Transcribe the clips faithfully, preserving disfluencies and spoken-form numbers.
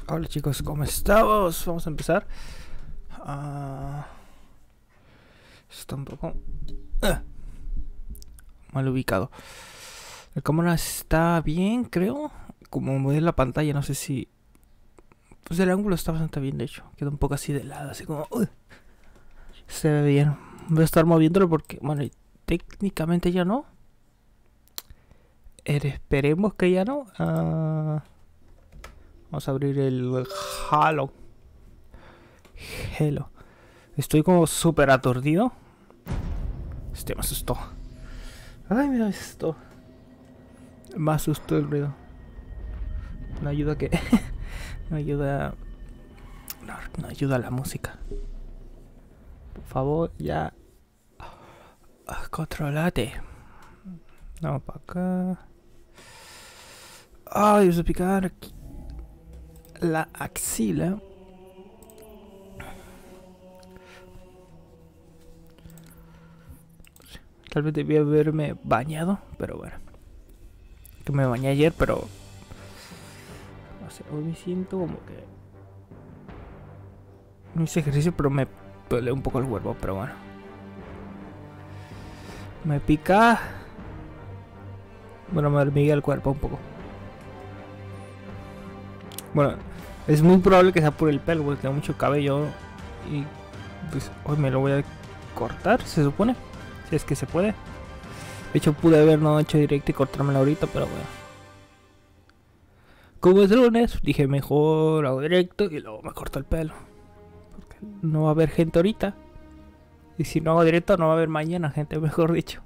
Hola chicos, ¿cómo estamos? Vamos a empezar. Uh, está un poco uh, mal ubicado. La cámara está bien, creo. Como mueve la pantalla, no sé si... Pues el ángulo está bastante bien, de hecho. Queda un poco así de lado, así como... Uh, se ve bien. Voy a estar moviéndolo porque, bueno, técnicamente ya no. Esperemos que ya no. Uh, vamos a abrir el Halo. Hello. Estoy como súper aturdido. Este me asustó. Ay, mira esto. Me asustó el ruido. No ayuda que... no ayuda... No, no ayuda la música. Por favor, ya... Ah, controlate. Vamos para acá. Ay, vamos a picar aquí la axila. Tal vez debía haberme bañado, pero bueno. Que me bañé ayer, pero... No sé, hoy me siento como que... No hice ejercicio, pero me duele un poco el cuerpo, pero bueno. Me pica... Bueno, me hormiguea el cuerpo un poco. Bueno, es muy probable que sea por el pelo, porque tengo mucho cabello. Y pues hoy me lo voy a cortar, se supone. Si es que se puede. De hecho pude haber no hecho directo y cortármelo ahorita, pero bueno. Como es lunes, dije mejor hago directo y luego me corto el pelo. Porque no va a haber gente ahorita. Y si no hago directo no va a haber mañana gente, mejor dicho.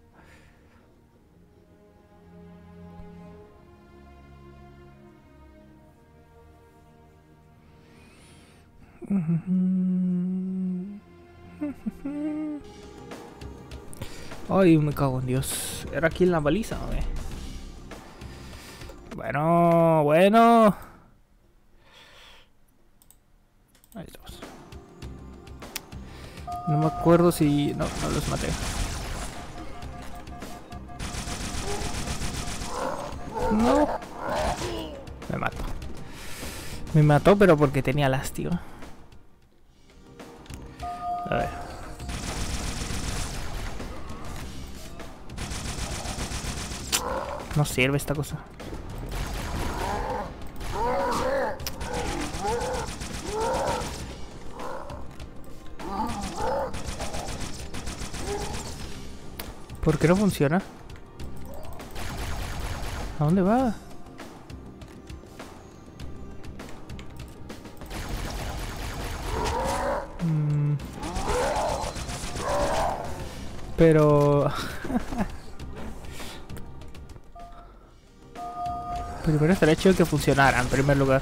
Ay, me cago en Dios. Era aquí en la baliza, ¿no? Bueno, bueno. Ahí estamos. No me acuerdo si... No, no los maté. No. Me mató. Me mató, pero porque tenía lástima. A ver. No sirve esta cosa. ¿Por qué no funciona? ¿A dónde va? Mm. Pero... Primero estaría chido que funcionara en primer lugar.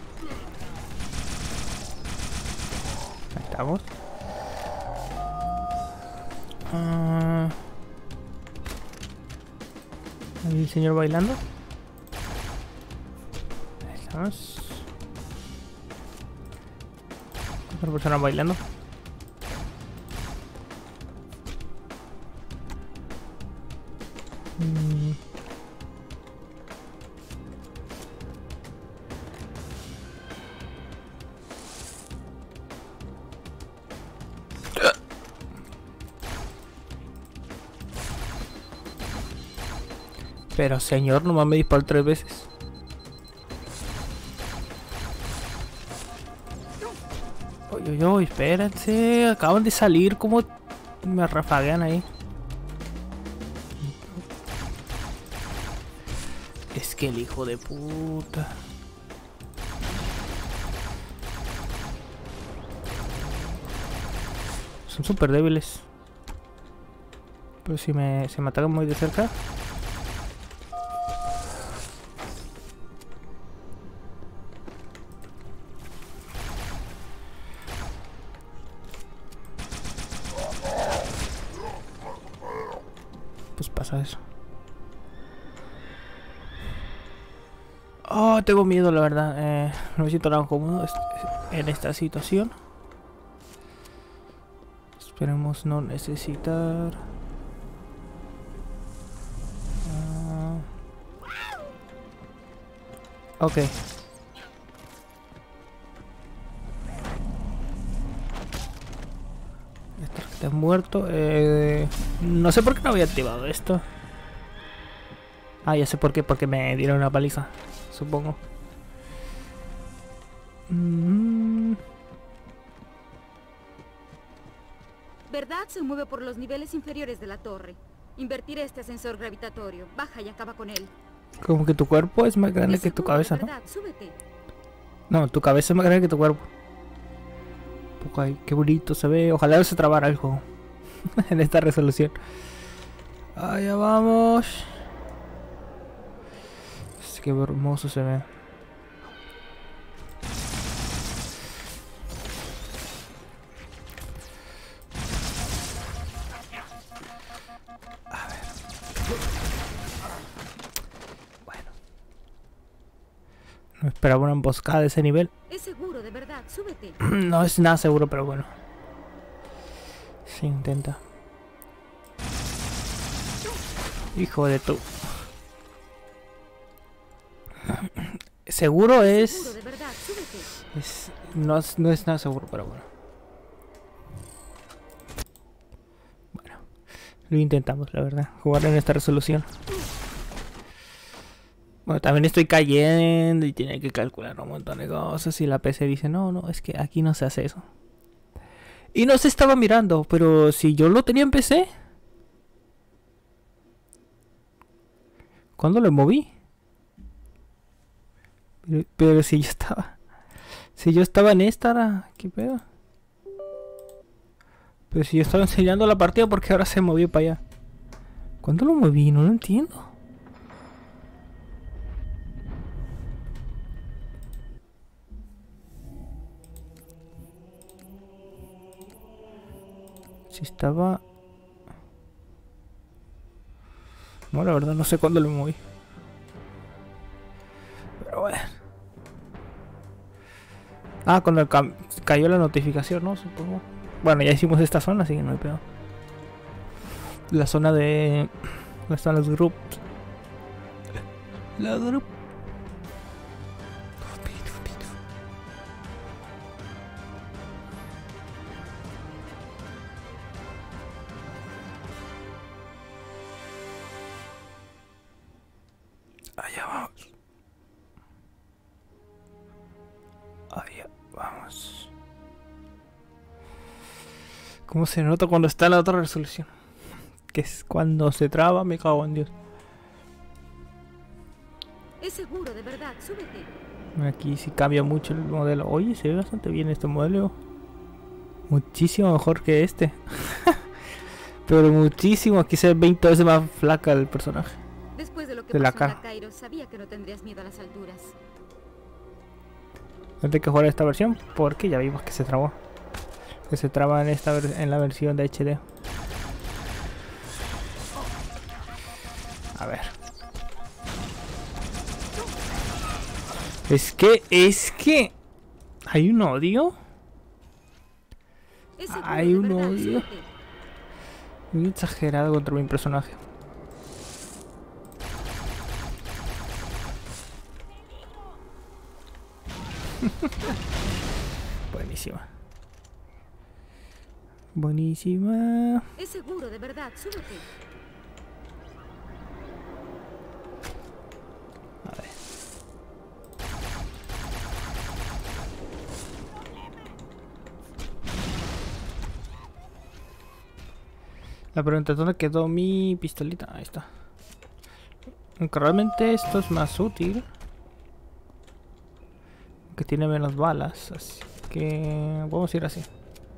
Ahí estamos. Uh... Ahí el señor bailando. Ahí estamos. Otra persona bailando. Mm. Pero señor, nomás me disparó tres veces. Oye, oye, oye, espérense. Acaban de salir, como me rafaguean ahí. Es que el hijo de puta. Son súper débiles. Pero si me, si me atacan muy de cerca. Pues pasa eso. Oh, tengo miedo, la verdad. Eh, no me siento nada cómodo en esta situación. Esperemos no necesitar. Uh... Ok. Estás muerto. Eh, no sé por qué no había activado esto. Ah, ya sé por qué. Porque me dieron una paliza. Supongo. Mm. Verdad se mueve por los niveles inferiores de la torre. Invertiré este ascensor gravitatorio. Baja y acaba con él. Como que tu cuerpo es más grande Es que tu seguro, cabeza, de ¿no? verdad, súbete. No, tu cabeza es más grande que tu cuerpo. Poco ahí, qué bonito se ve. Ojalá no se trabara el juego en esta resolución. Allá vamos. Es que hermoso se ve. A ver. Bueno. No esperaba una emboscada de ese nivel. Es seguro, de verdad, súbete. No es nada seguro, pero bueno. Se intenta. Hijo de tu. Seguro es. Seguro, de verdad, súbete. es no, es no es nada seguro, pero bueno. Bueno. Lo intentamos, la verdad. Jugar en esta resolución. Bueno, también estoy cayendo y tiene que calcular un montón de cosas. Y la P C dice, no, no, es que aquí no se hace eso. Y no se estaba mirando, pero si yo lo tenía en P C. ¿Cuándo lo moví? Pero, pero si yo estaba... Si yo estaba en esta, ¿qué pedo? Pero si yo estaba enseñando la partida, ¿por qué ahora se movió para allá? ¿Cuándo lo moví? No lo entiendo. Si estaba... No, la verdad no sé cuándo lo moví. Pero bueno. Ah, cuando ca cayó la notificación, ¿no? Supongo. Bueno, ya hicimos esta zona, así que no hay pedo. La zona de... ¿Dónde están los grupos? La grup... Allá vamos. Allá vamos. ¿Cómo se nota cuando está en la otra resolución? Que es cuando se traba, me cago en Dios. Es seguro, de verdad, súbete. Aquí sí cambia mucho el modelo. Oye, se ve bastante bien este modelo. Muchísimo mejor que este. Pero muchísimo. Aquí se ve veinte veces más flaca el personaje. Después de lo que De la pasó en ca- la Cairo, sabía que no tendrías miedo a las alturas. No tengo que jugar esta versión porque ya vimos que se trabó. Que se traba en esta ver- en la versión de H D. A ver. Es que, es que... Hay un odio. Es seguro, Hay de un verdad, odio. súbete. Muy exagerado contra mi personaje. Buenísima. Buenísima. Es seguro, de verdad, súbete. A ver. La pregunta es, ¿dónde quedó mi pistolita? Ahí está. Aunque realmente esto es más útil. Que tiene menos balas. Así que vamos a ir así.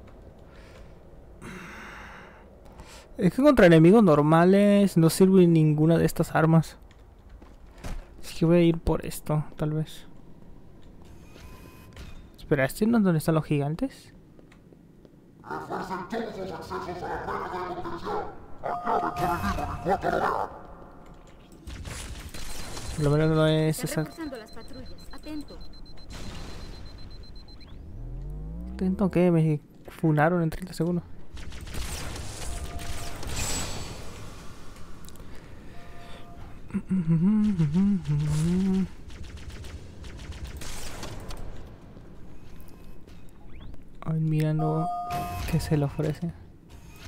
Es que contra enemigos normales no sirve ninguna de estas armas. Así que voy a ir por esto, tal vez. Espera, ¿este no es donde están los gigantes? Por lo menos no es Están esa... reforzando las patrullas, atento. ¿Intento qué? Me funaron en treinta segundos. Ay, mirando qué se le ofrece.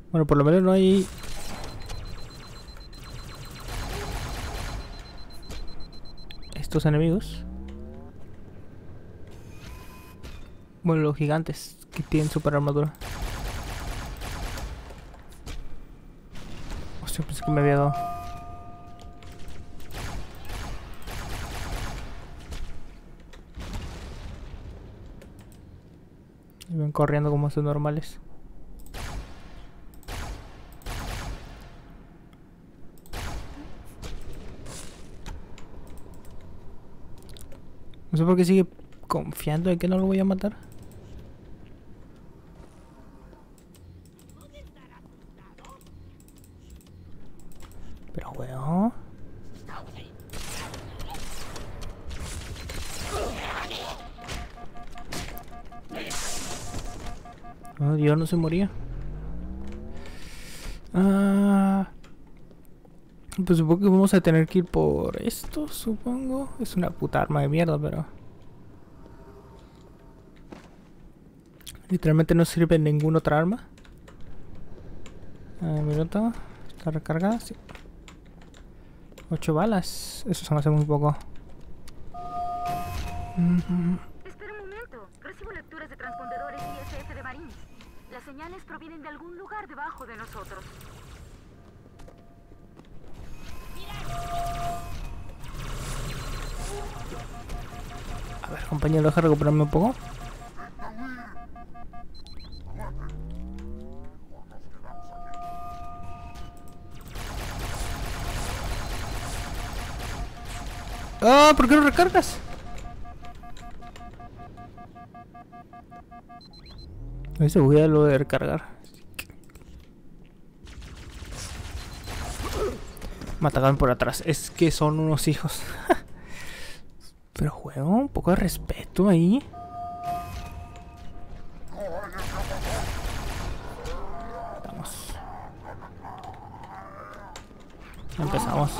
Bueno, por lo menos no hay... estos enemigos. Bueno, los gigantes que tienen super armadura. Hostia, pensé que me había dado. Y ven corriendo como son normales. No sé por qué sigue confiando en que no lo voy a matar. Pero weón. Oh, Dios, no se moría. Ah, pues supongo que vamos a tener que ir por esto, supongo. Es una puta arma de mierda, pero... literalmente no sirve ninguna otra arma. Ah, minuto. Está recargada, sí. Ocho balas. Eso se me hace muy poco. Mm-hmm. Espera un momento. Recibo lecturas de transpondedores I S F de Marines. Las señales provienen de algún lugar debajo de nosotros. A ver, compañero, deja recuperarme un poco. Ah, ¿por qué no recargas? A ver si voy a lo de recargar. Me atacan por atrás. Es que son unos hijos. Pero juego un poco de respeto ahí. Vamos. Empezamos.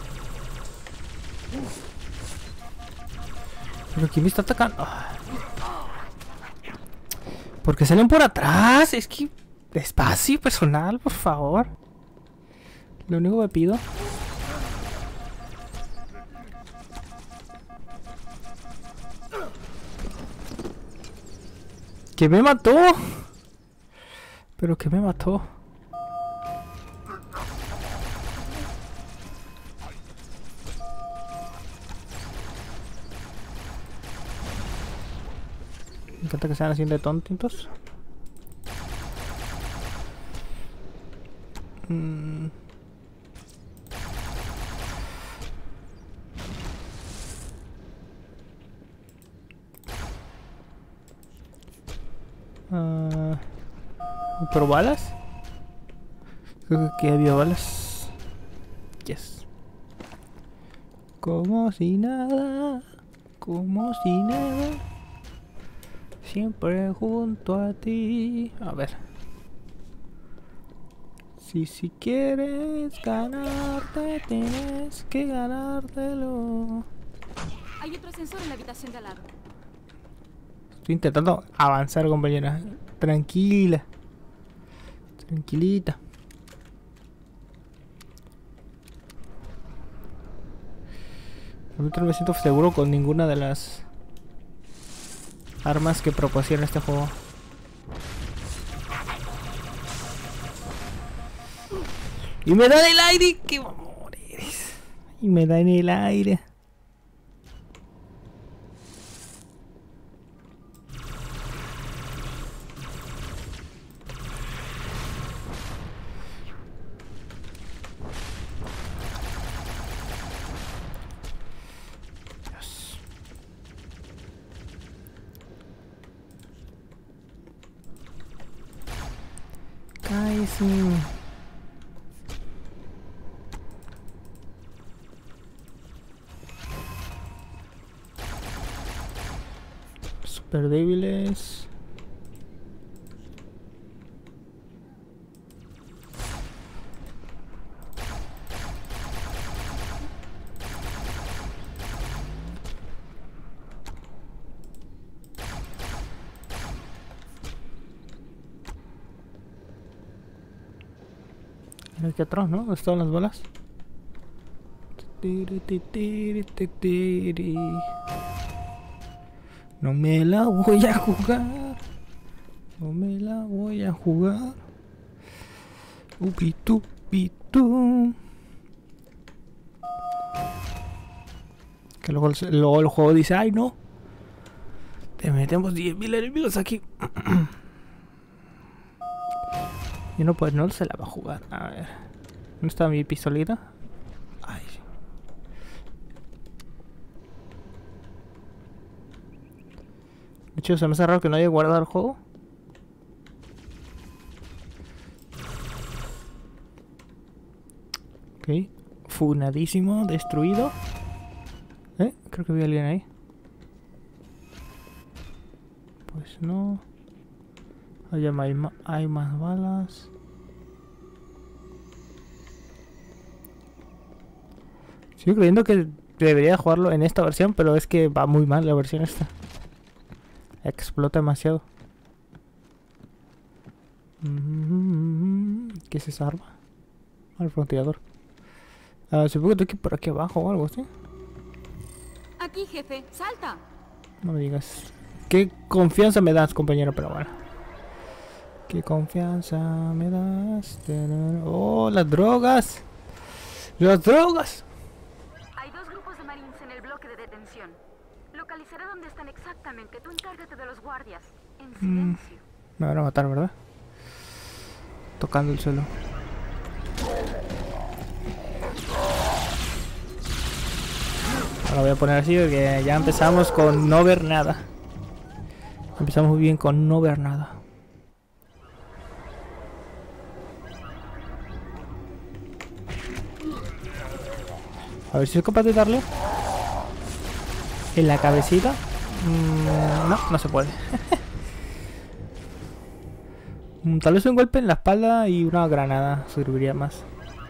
Pero ¿quién me está atacando? Ah. ¿Por qué salen por atrás? Es que... despacio, personal, por favor. Lo único que pido. ¡Que me mató! ¿Pero que me mató? Me encanta que sean así de tontitos. Mm. Uh, ¿Pero balas? Creo que había balas. Yes. Como si nada, como si nada. Siempre junto a ti. A ver. Si si quieres ganarte, tienes que ganártelo. Hay otro ascensor en la habitación de al lado. Estoy intentando avanzar, compañera. Tranquila. Tranquilita. Ahorita no me siento seguro con ninguna de las armas que proporciona este juego. Y me da en el aire. ¡Qué amor eres! Y me da en el aire. Dios. Cállese. Super débiles. Mira aquí atrás, ¿no? ¿Dónde estaban las balas? No me la voy a jugar. No me la voy a jugar. Upitu, pitu. Que luego, luego el juego dice, ay no. Te metemos diez mil enemigos aquí. Y no, pues no se la va a jugar. A ver. ¿Dónde está mi pistolita? Ay. De hecho, se me hace raro que no haya guardado el juego. Ok. Funadísimo, destruido. Eh, creo que vi a alguien ahí. Pues no. Allá hay, ma hay más balas. Sigo creyendo que debería jugarlo en esta versión, pero es que va muy mal la versión esta. Explota demasiado. ¿Qué es esa arma? Al fronteador. Uh, supongo que tengo que ir por aquí abajo o algo así. Aquí, jefe, salta. No me digas. Qué confianza me das, compañero, pero bueno. Qué confianza me das. Oh, las drogas. Las drogas. Hay dos grupos de marines en el bloque de detención. Localizaré dónde están exactamente. Tú encárgate de los guardias. En silencio. Mm, me van a matar, ¿verdad? Tocando el suelo. Ahora voy a poner así porque ya empezamos con no ver nada. Empezamos muy bien con no ver nada. A ver si soy capaz de darle en la cabecita. Mm, no, no se puede. Tal vez un golpe en la espalda y una granada serviría más.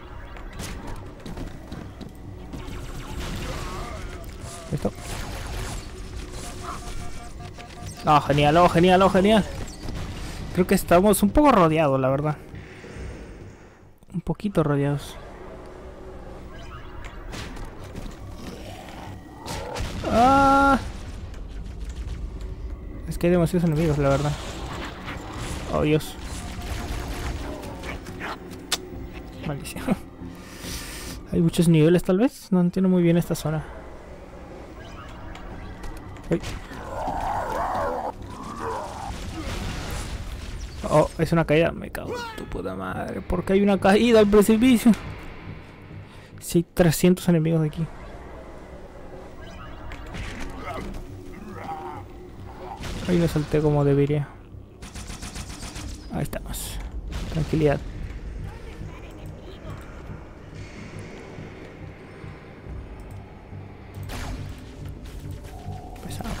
Esto. Oh, genial, oh, genial, oh, genial. Creo que estamos un poco rodeados, la verdad. Un poquito rodeados. Ah. Es que hay demasiados enemigos, la verdad. Oh, Dios. Maldición. Hay muchos niveles, tal vez. No entiendo muy bien esta zona. Uy. Oh, es una caída. Me cago en tu puta madre. ¿Por qué hay una caída al precipicio? Sí, trescientos enemigos aquí. Ahí no salté como debería. Ahí estamos. Tranquilidad. Empezamos.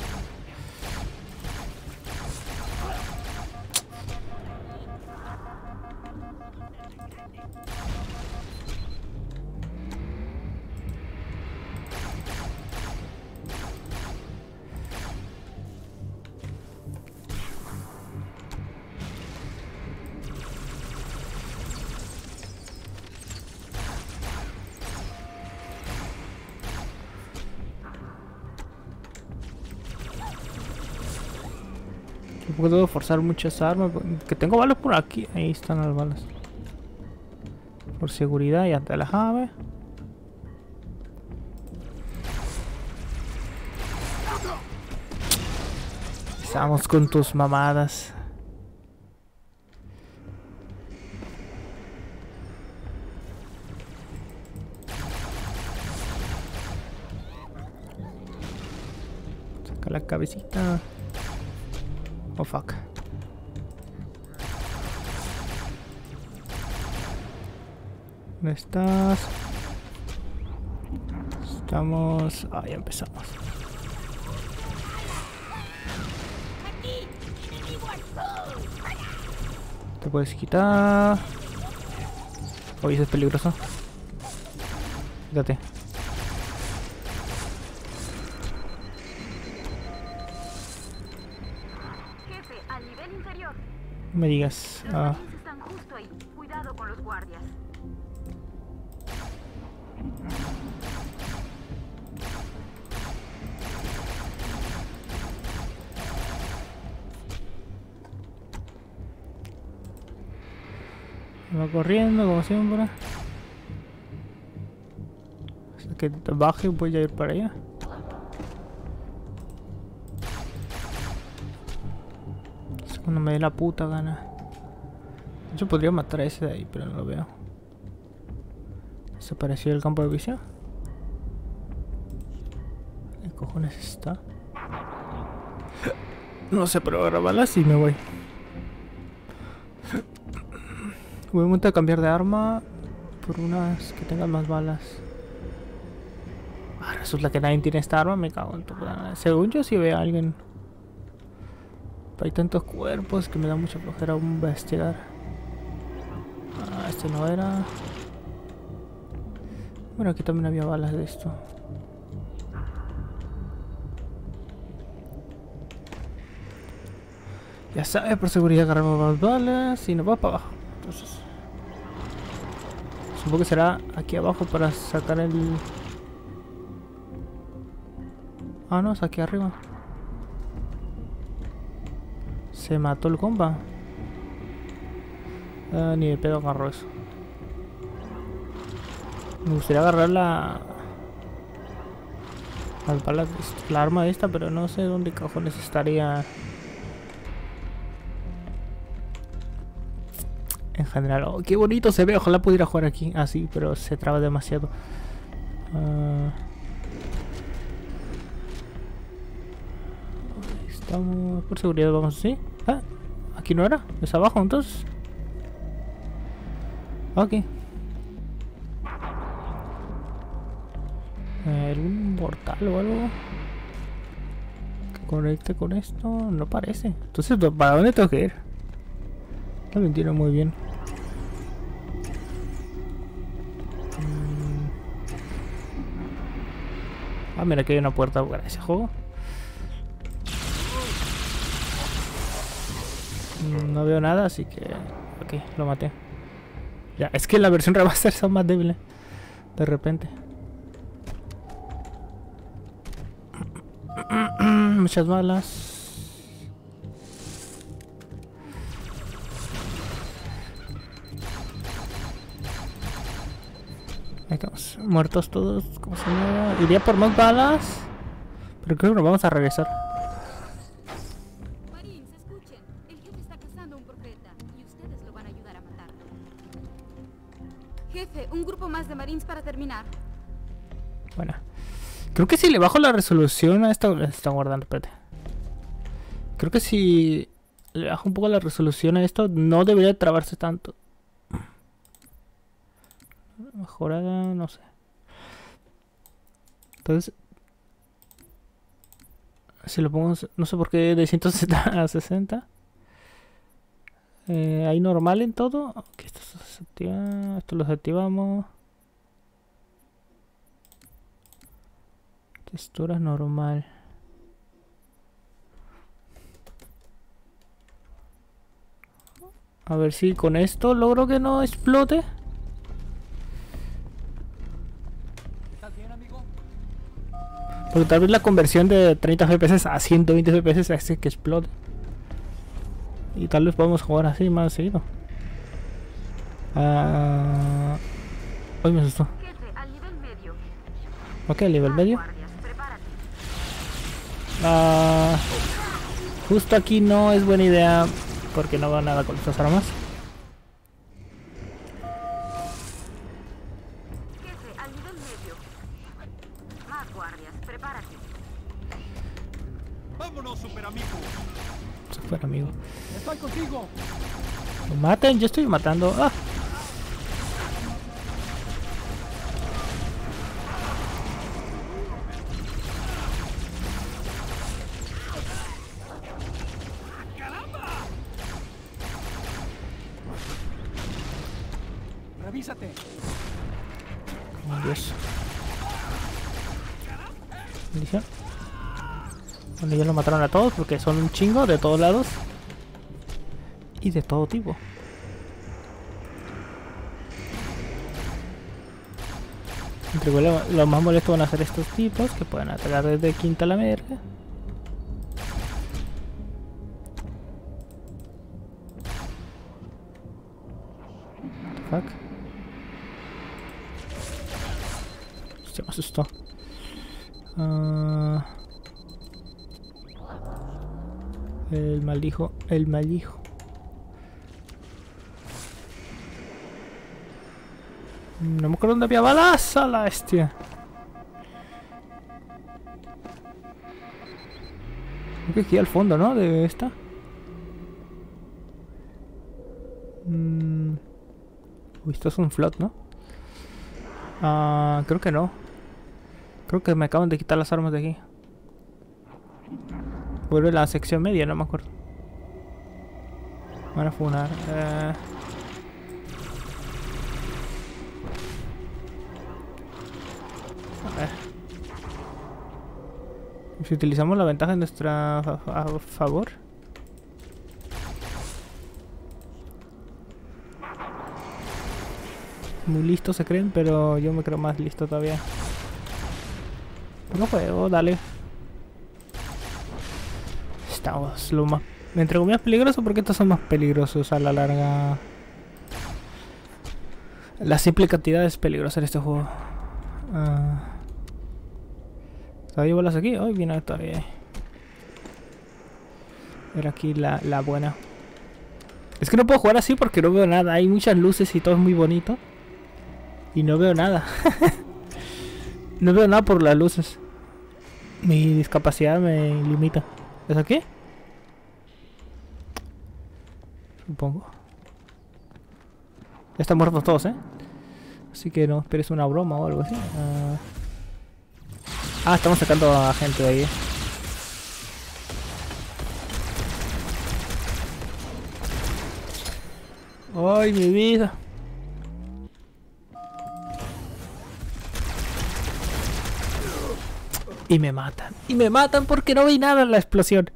Puedo forzar muchas armas. Que tengo balas por aquí. Ahí están las balas. Por seguridad y ante la jave. Estamos con tus mamadas. Saca la cabecita. Oh fuck. ¿Dónde estás? Estamos... Ah, ya empezamos. Te puedes quitar. Oye, eso es peligroso. Quítate. Jefe, al nivel inferior. No me digas. Los Ah. marines están justo ahí. Cuidado con los guardias. Va corriendo como siempre. Hasta que baje voy a ir para allá. Es cuando me dé la puta gana. Yo podría matar a ese de ahí, pero no lo veo. Desapareció el campo de visión. ¿Qué cojones está? No sé, pero agarro balas y me voy. Voy a montar a cambiar de arma por unas que tengan más balas. Ah, resulta que nadie tiene esta arma, me cago en tu puta. Según yo sí veo a alguien. Pero hay tantos cuerpos que me da mucha flojera investigar. Ah, este no era. Bueno, aquí también había balas de esto. Ya sabes, por seguridad agarramos más balas y nos va para abajo. Entonces, supongo que será aquí abajo para sacar el... Ah, no, es aquí arriba. Se mató el compa. Ah, ni de pedo agarró eso. Me gustaría agarrar la... Las balas, la arma esta, pero no sé dónde cojones estaría... En general, oh, qué bonito se ve, ojalá pudiera jugar aquí así, ah, pero se traba demasiado. Uh... Estamos por seguridad, vamos así. Ah, aquí no era, es abajo entonces. Ok. ¿Algún portal o algo que conecte con esto? No parece. Entonces, ¿para dónde tengo que ir? No me entiendo muy bien. Ah, mira que hay una puerta para ese juego. No veo nada, así que... Ok, lo maté. Ya, es que la versión remaster son más débiles. De repente. Muchas balas. Ahí estamos, muertos todos, como si nada. Iría por más balas, pero creo que nos vamos a regresar. Marines, escuchen. El jefe está cazando un profeta y ustedes lo van a ayudar a matarlo. Jefe, un grupo más de marines para terminar. Bueno, creo que si le bajo la resolución a esta... Está guardando, espérate. Creo que si le bajo un poco la resolución a esto, no debería trabarse tanto. Mejorada, no sé. Entonces, si lo pongo, no sé por qué de ciento sesenta a sesenta. Eh, hay normal en todo. Okay, esto se desactiva, esto lo desactivamos. Textura normal. A ver si con esto logro que no explote. Porque tal vez la conversión de treinta F P S a ciento veinte F P S hace que explote. Y tal vez podamos jugar así más seguido. Ah... Hoy me asustó. Ok, al nivel medio. Ah... Justo aquí no es buena idea porque no va nada con estas armas. Super amigo. Super amigo. Estoy contigo. Me maten, yo estoy matando. Ah. ¡Caramba! Revísate. Oh, Dios. Bendición. Bueno, ya lo mataron a todos porque son un chingo de todos lados. Y de todo tipo. Entre igual lo más molesto van a ser estos tipos que pueden atacar desde quinta a la merga. What the fuck? Se me asustó. Uh, el malhijo, el malhijo. No me acuerdo dónde había balas a la bestia. Creo que aquí al fondo, ¿no? De esta. Mm. Uy, esto es un flot, ¿no? Ah, creo que no. Creo que me acaban de quitar las armas de aquí. Vuelve la sección media, no me acuerdo. Me van a funar. Eh... A ver. Si utilizamos la ventaja en nuestra fa a favor. Muy listos se creen, pero yo me creo más listo todavía. No juego, dale. Estamos lo más... Me entrego más peligroso porque estos son más peligrosos a la larga. La simple cantidad es peligrosa en este juego. Uh... ¿Todavía bolas aquí? Hoy viene todavía. Era aquí la, la buena. Es que no puedo jugar así porque no veo nada. Hay muchas luces y todo es muy bonito. Y no veo nada. No veo nada por las luces. Mi discapacidad me limita. ¿Es aquí? Supongo. Ya están muertos todos, ¿eh? Así que no esperes una broma o algo así. Uh... Ah, estamos sacando a gente de ahí. ¡Ay, mi vida! Y me matan. Y me matan porque no vi nada en la explosión.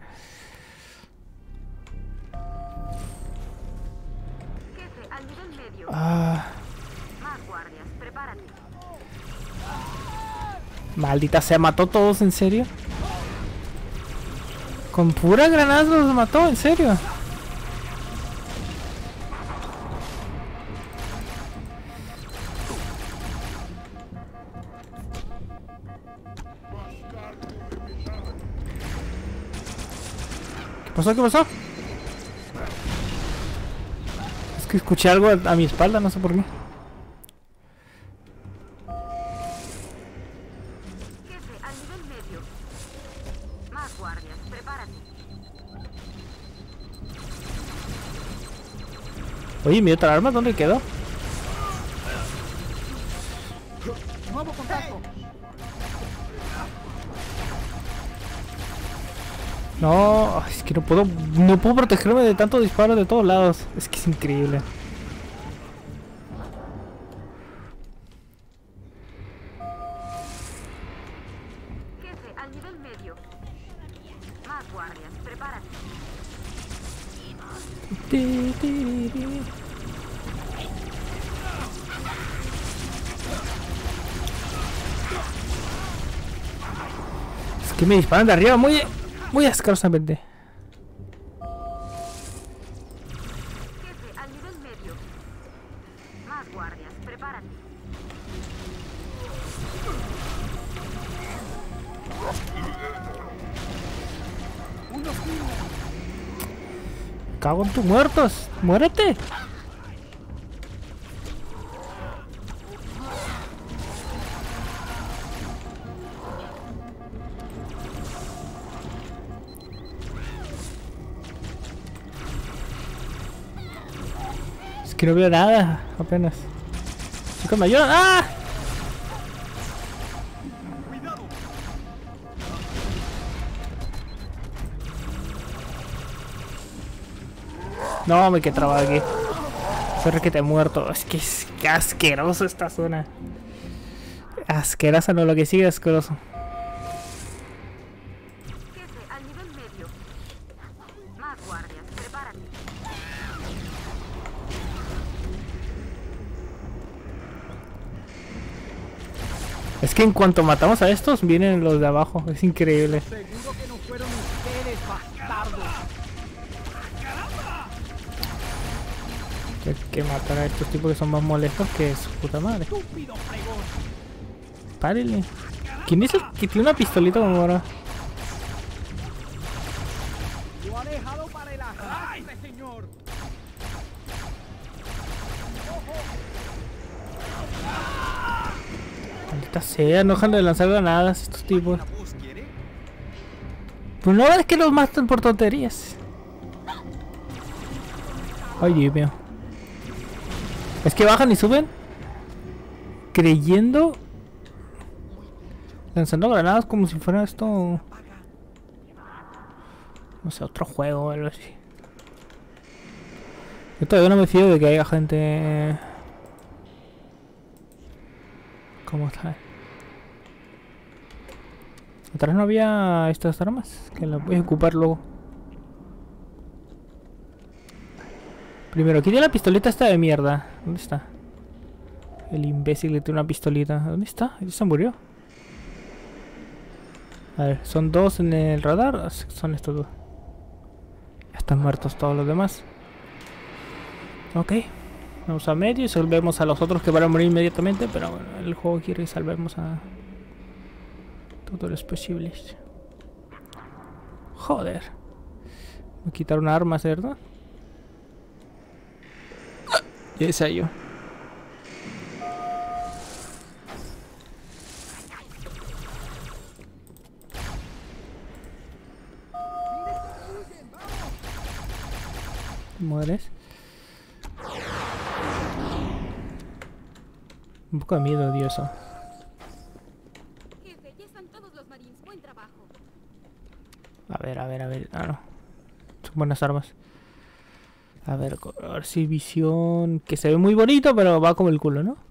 Jefe, al nivel medio. Ah. Más guardias, prepárate. Maldita sea, mató todos, ¿en serio? Con pura granada los mató, ¿en serio? ¿Qué pasó? ¿Qué pasó? Es que escuché algo a, a mi espalda, no sé por qué. Jefe, al nivel medio. Más guardias, prepárate. Oye, ¿mi otra arma dónde quedó? Nuevo contacto. No, es que no puedo, no puedo protegerme de tanto disparo de todos lados. Es que es increíble. Jefe, al nivel medio. Más guardias, prepárate. Ti, ti, ti. Es que me disparan de arriba muy, muy asquerosamente. Jefe, al nivel medio. Más guardias, prepárate. Cago en tus muertos. Muérete. Es que no veo nada, apenas. Chicos, me ayudan. ¡Ah! No, me quedé trabado aquí. Sorry que te he muerto. Es que es que asqueroso esta zona. Asquerosa, no, lo que sigue es asqueroso. Jefe, al nivel medio. Más guardias, prepárate. Es que en cuanto matamos a estos, vienen los de abajo. Es increíble. Seguro que no fueron ustedes, bastardos. Hay que matar a estos tipos que son más molestos que su puta madre. Estúpido fregón. Párenle. ¿Quién es el que tiene una pistolita como ahora? Lo ha dejado para el arrastre, señor. Maldita sea, no dejan de lanzar granadas estos tipos. Pues no es que los matan por tonterías. Ay, Dios mío. Es que bajan y suben creyendo, lanzando granadas como si fuera esto, no sé, otro juego o algo así. Yo todavía no me fío de que haya gente como tal. Atrás no había estas armas que las voy a ocupar luego. Primero, aquí tiene la pistolita esta de mierda. ¿Dónde está? El imbécil que tiene una pistolita. ¿Dónde está? ¿Ya se murió? A ver, son dos en el radar. Son estos dos. Ya están muertos todos los demás. Ok. Vamos a medio y salvemos a los otros que van a morir inmediatamente. Pero bueno, el juego quiere que salvemos a todos los posibles. Joder. Me quitaron armas, ¿verdad? Y esa yo. ¿Mueres? Un poco de miedo, dioso. Jefe, ya están todos los marines. Buen trabajo. A ver, a ver, a ver. Ah, no. Son buenas armas. A ver, a ver si visión... Que se ve muy bonito, pero va como el culo, ¿no?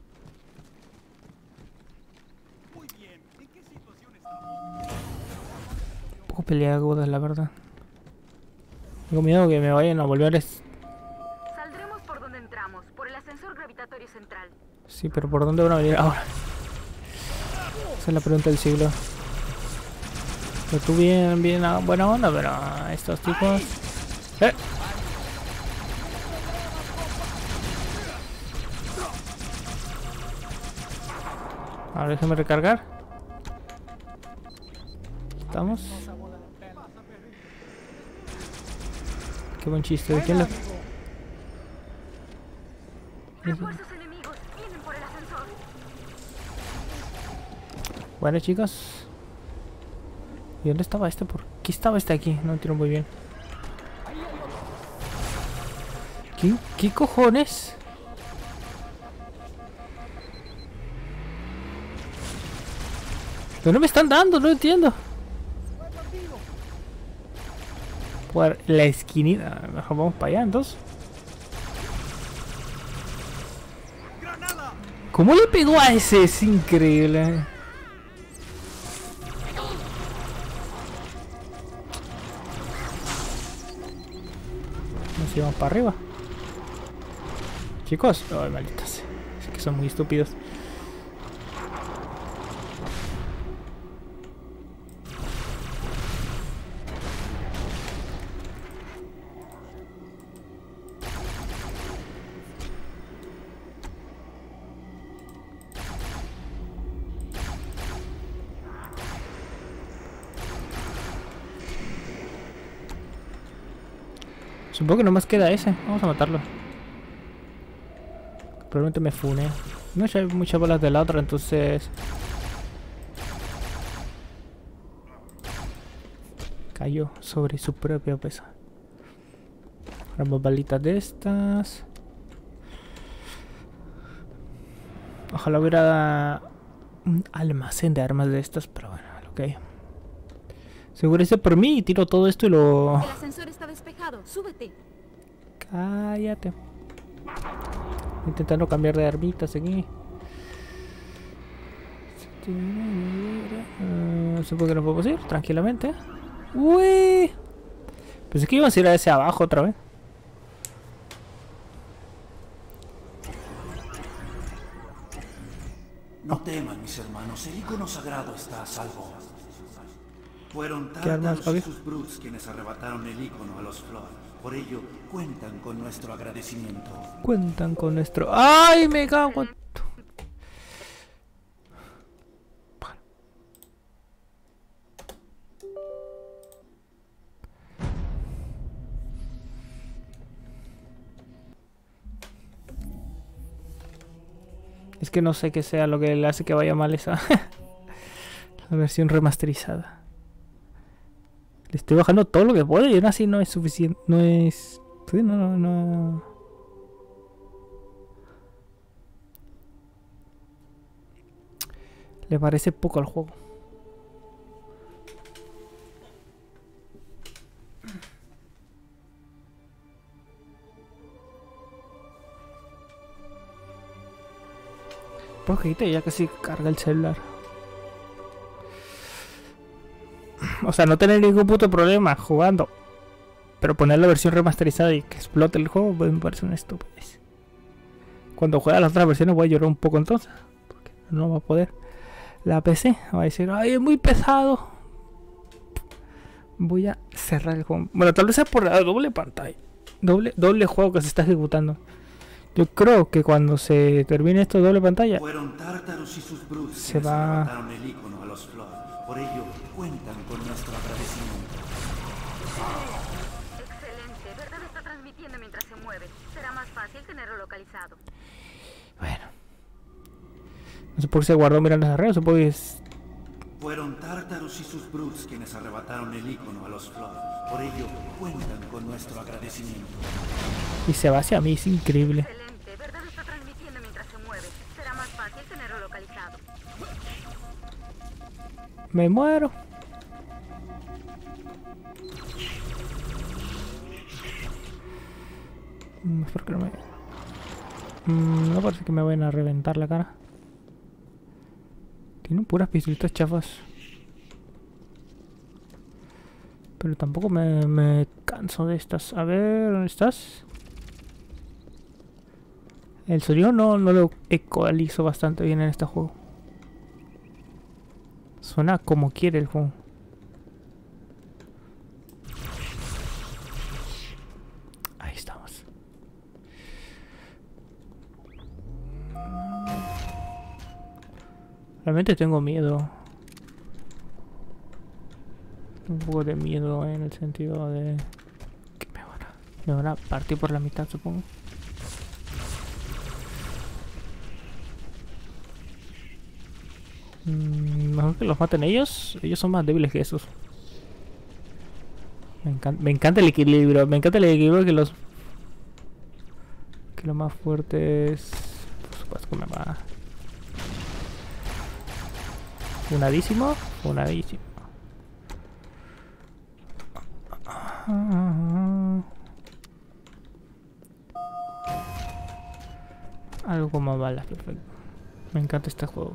Muy bien. ¿En qué situación estamos? Un poco peleagudas, la verdad. Tengo miedo que me vayan a volver a... Saldremos por donde entramos, por el ascensor gravitatorio central. Sí, pero ¿por dónde van a venir ahora? Esa es la pregunta del siglo. Pero tú bien, bien, ah, buena onda, pero estos tipos... ¡Eh! Ahora déjame recargar. Estamos. Qué buen chiste. ¿De quién lo...? Refuerzos enemigos vienen por el ascensor. Bueno, chicos. ¿Y dónde estaba este? ¿Por qué estaba este aquí? No entiendo muy bien. ¿Qué, qué cojones? Pero no me están dando, no entiendo. Por la esquinita. Mejor vamos para allá entonces. ¿Cómo le pegó a ese? Es increíble. Nos llevamos para arriba. Chicos, ay, malditas. Es que son muy estúpidos. Supongo que nomás queda ese. Vamos a matarlo. Probablemente me fune. No hay muchas balas de la otra, entonces... Cayó sobre su propio peso. Ahora balitas de estas. Ojalá hubiera un almacén de armas de estas, pero bueno, ok. Asegúrese por mí y tiro todo esto y lo... El ascensor está despejado. Súbete. Cállate. Intentando cambiar de armitas aquí. Uh, supongo que no podemos ir tranquilamente. Uy. Pensé que íbamos a ir a ese abajo otra vez. No teman, mis hermanos. El hijo sagrado está a salvo. Fueron ¿Qué armas, Tártaros Javi? y sus brutes quienes arrebataron el ícono a los Flood. Por ello, cuentan con nuestro agradecimiento. Cuentan con nuestro... ¡Ay, me cago! en- Es que no sé qué sea lo que le hace que vaya mal esa la versión remasterizada. Le estoy bajando todo lo que puedo y aún así no es suficiente. No es... Sí, no, no, no. Le parece poco al juego. Poquito, ya casi carga el celular. O sea, no tener ningún puto problema jugando. Pero poner la versión remasterizada y que explote el juego, pues me parece una estupidez. Cuando juegue las otras versiones voy a llorar un poco entonces. Porque no va a poder. La P C va a decir, ay, es muy pesado. Voy a cerrar el juego. Bueno, tal vez sea por la doble pantalla. Doble, doble juego que se está ejecutando. Yo creo que cuando se termine esto de doble pantalla, Fueron Tártaros y sus brutes se quienes va... arrebataron el ícono a los Flood. Por ello, cuentan con nuestro agradecimiento. Excelente. ¿Verdad está transmitiendo mientras se mueve? Será más fácil tenerlo localizado. Bueno. No sé por qué se guardó mirando las redes, supongo que es... Fueron Tártaros y sus brutes quienes arrebataron el ícono a los Flood. Por ello, cuentan con nuestro agradecimiento. Y se va hacia mí, es increíble. Excelente. ¿Verdad está transmitiendo mientras se mueve? Será más fácil tenerlo localizado. Me muero. Mm, ¿Por qué no me...? Mm, no parece que me vayan a reventar la cara. Tienen puras pistolitas chafas. Pero tampoco me, me canso de estas. A ver, ¿dónde estás? El sonido no, no lo ecualizo bastante bien en este juego. Suena como quiere el juego. Ahí estamos. Realmente tengo miedo. Un poco de miedo en el sentido de que me van a, me van a partir por la mitad, supongo. Mm, mejor que los maten ellos. Ellos son más débiles que esos. Me encanta, me encanta el equilibrio. Me encanta el equilibrio que los... Que los más fuertes... Por supuesto que me va... Funadísimo. Funadísimo. Algo como balas, perfecto. Me encanta este juego.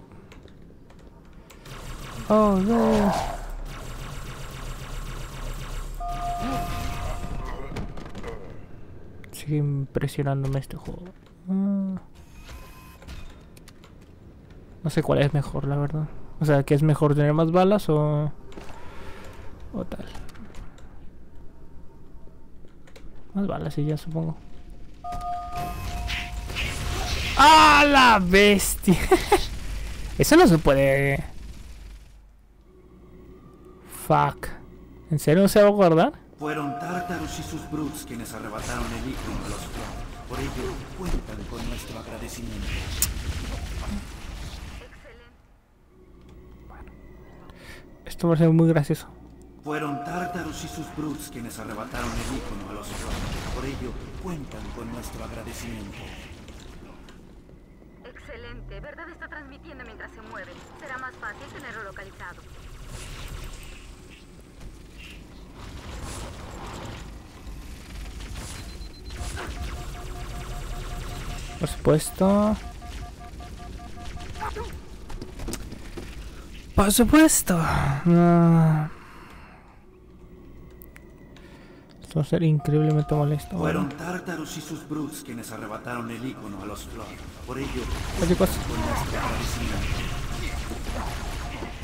Oh no. Sigue impresionándome este juego. Ah. No sé cuál es mejor, la verdad. O sea, ¿qué es mejor, tener más balas o... o tal? Más balas y ya, supongo. ¡Ah, la bestia! Eso no se puede... Fuck. ¿En serio no se va a guardar? Fueron Tártaros y sus brutes quienes arrebataron el ícono a los Flood. Por ello, cuentan con nuestro agradecimiento. Bueno. Esto va a ser muy gracioso. Fueron Tártaros y sus brutes quienes arrebataron el ícono a los Flood. Por ello, cuentan con nuestro agradecimiento. Excelente. ¿Verdad está transmitiendo mientras se mueve? Será más fácil tenerlo localizado. Por supuesto. Por supuesto. No. Esto va a ser increíblemente molesto. Fueron Tártaros y sus brutes quienes arrebataron el ícono a los Flood. Por ello, Oye, cuentan cosa. con nuestro agradecimiento.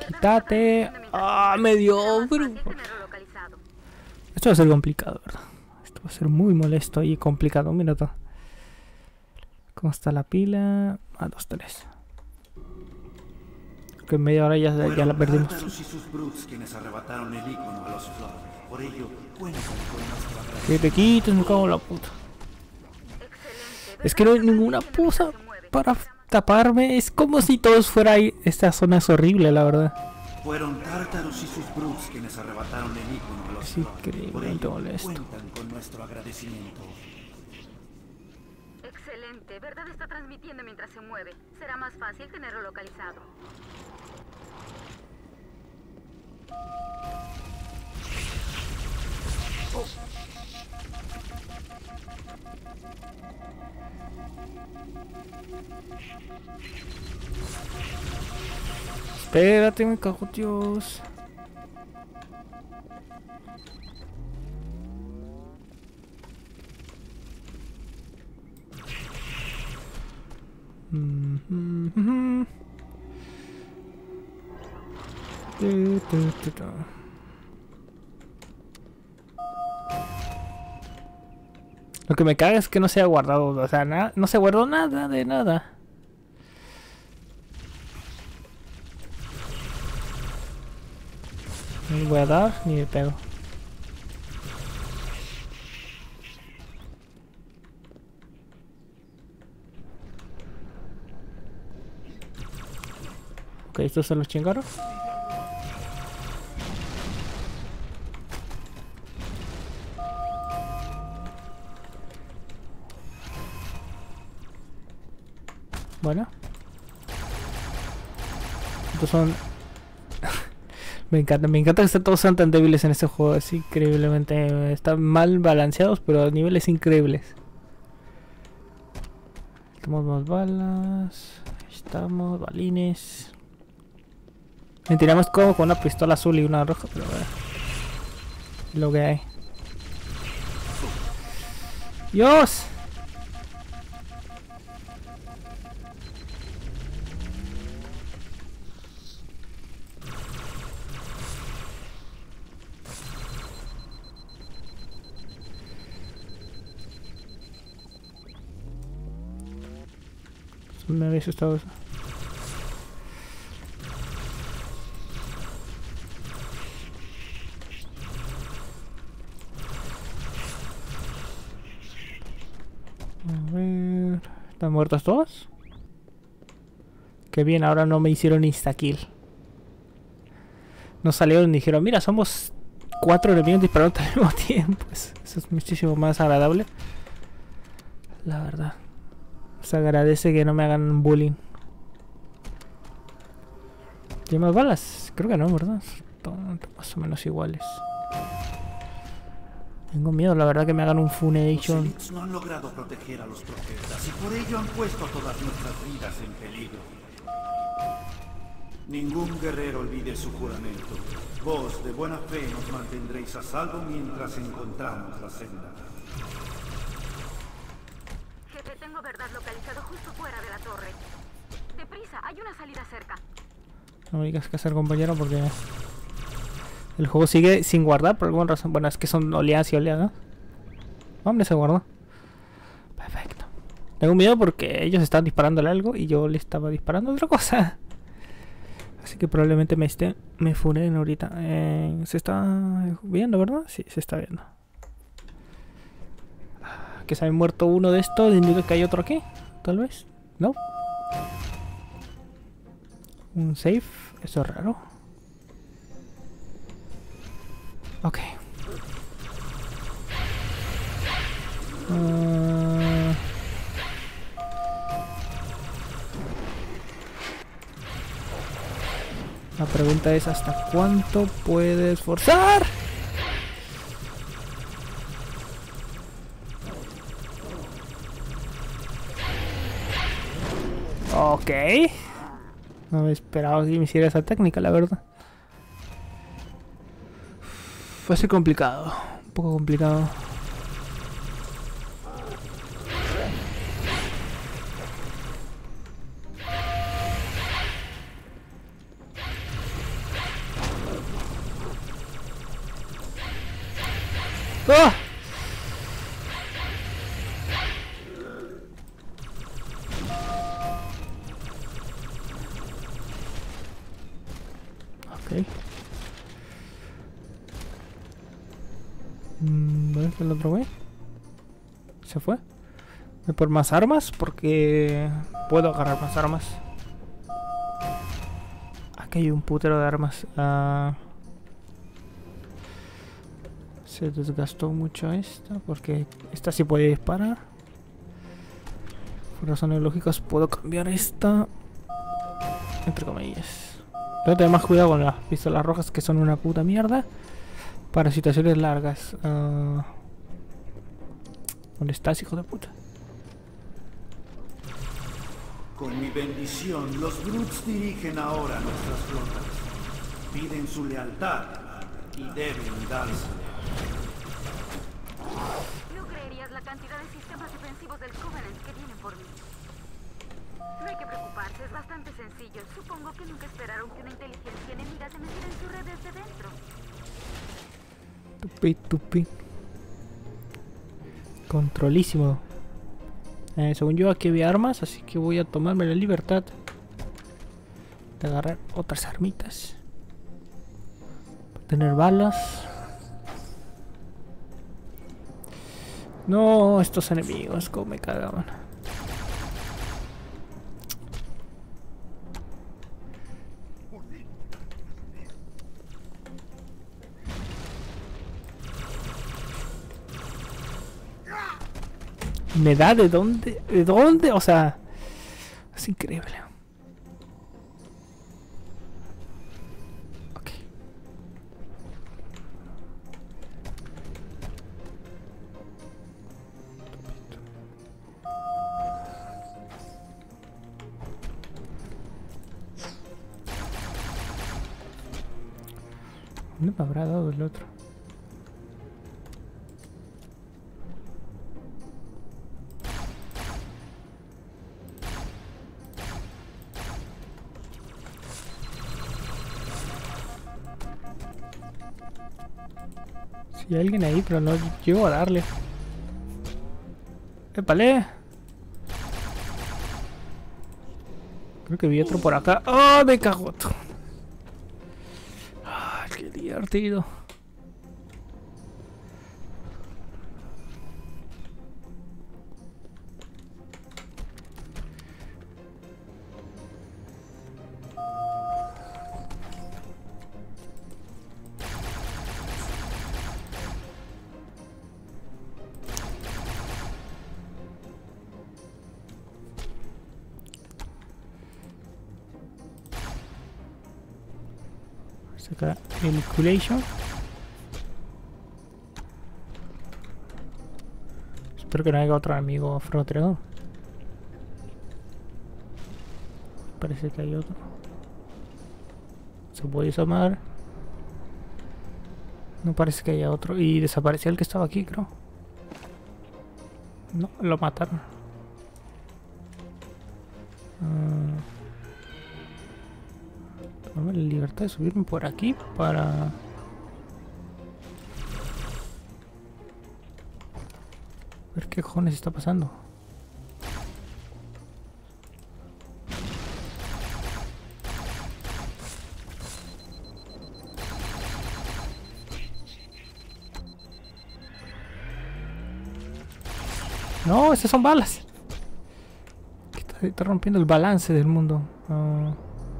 Quítate. Ah, me dio, bro. Esto va a ser complicado, ¿verdad? Esto va a ser muy molesto y complicado. Mira todo. ¿Cómo está la pila? Ah, dos, tres. Que en media hora ya, ya la perdimos. Y sus brutes quienes arrebataron el ícono a los Flood. Por ello, cuentan con nuestro agradecimiento. Que te quites, me cago en la puta. Es que no hay ninguna pusa para taparme. Es como si todos fuera ahí. Esta zona es horrible, la verdad. Fueron Tártaros y sus brutes quienes arrebataron el ícono a los Es Flood. increíble, Por no te ello, molesto. cuentan con nuestro agradecimiento. Excelente. Verdad está transmitiendo mientras se mueve. Será más fácil tenerlo localizado. Espérate, me cago, Dios. Mm, mm, mm. Tu, tu, tu, tu. Lo que me caga es que no se ha guardado, o sea, na no se guardó nada de nada. Ni voy a dar ni de pedo. Ok, estos son los chingaros. Bueno. Estos son... me encanta, me encanta que todos sean tan débiles en este juego. Es increíblemente... Están mal balanceados, pero a niveles increíbles. Tenemos más balas. Ahí estamos, balines. Me tiramos como con una pistola azul y una roja, pero bueno. Lo que hay. ¡Dios! Me había asustado eso. A ver... ¿Están muertos todos? Qué bien, ahora no me hicieron insta-kill. No salieron y dijeron, mira, somos cuatro enemigos disparando al mismo tiempo. Eso es muchísimo más agradable. La verdad. Se agradece que no me hagan bullying. ¿Tiene más balas? Creo que no, ¿verdad? Todos más o menos iguales. Tengo miedo, la verdad, que me hagan un Funation. Los Elites no han logrado proteger a los profetas y por ello han puesto todas nuestras vidas en peligro. Ningún guerrero olvide su juramento. Vos, de buena fe, nos mantendréis a salvo mientras encontramos la senda. Jefe, tengo verdad localizado justo fuera de la torre. Deprisa, hay una salida cerca. No me digas qué hacer, compañero, porque el juego sigue sin guardar por alguna razón. Bueno, es que son oleadas y oleadas, ¿no? Hombre, se guardó. Perfecto. Tengo miedo porque ellos estaban disparándole algo y yo le estaba disparando otra cosa. Así que probablemente me esté, me funen ahorita. Eh, se está viendo, ¿verdad? Sí, se está viendo. Que se ha muerto uno de estos, indica que hay otro aquí, tal vez. No. Un save, eso es raro. Ok. Uh... La pregunta es ¿hasta cuánto puedes forzar? Ok. No me esperaba que me hiciera esa técnica, la verdad. Fue así complicado. Un poco complicado. ¡Ah! Ok. ¿Dónde está el otro güey? ¿Se fue? ¿Voy por más armas? Porque puedo agarrar más armas. Aquí hay un putero de armas. Uh, se desgastó mucho esta. Porque esta sí puede disparar. Por razones lógicas puedo cambiar esta. Entre comillas. Tengo que tener más cuidado con las pistolas rojas, que son una puta mierda para situaciones largas. Uh, ¿Dónde estás, hijo de puta? Con mi bendición, los Brutes dirigen ahora nuestras flotas. Piden su lealtad y deben dársela. No creerías la cantidad de sistemas defensivos del Covenant que vienen por mí. No hay que preocuparse, es bastante sencillo. Supongo que nunca esperaron que una inteligencia enemiga se metiera en su red desde dentro. Tupi, tupi. Controlísimo. Eh, según yo aquí había armas, así que voy a tomarme la libertad de agarrar otras armitas. Para tener balas. No, estos enemigos, como me cagaban. Me da de dónde, de dónde, o sea, es increíble. Ok. ¿Dónde me habrá dado el otro? Sí, hay alguien ahí, pero no llego a darle. ¡Épale! Creo que vi otro por acá. ¡Oh, me cago! ¡Ah, qué divertido! Saca el Culation. Espero que no haya otro amigo fronterador. Parece que hay otro. Se puede asomar. No parece que haya otro. Y desapareció el que estaba aquí, creo. No, lo mataron. Uh, tomarme la libertad de subirme por aquí para... ver qué cojones está pasando. No, esas son balas. Está, está rompiendo el balance del mundo. Uh...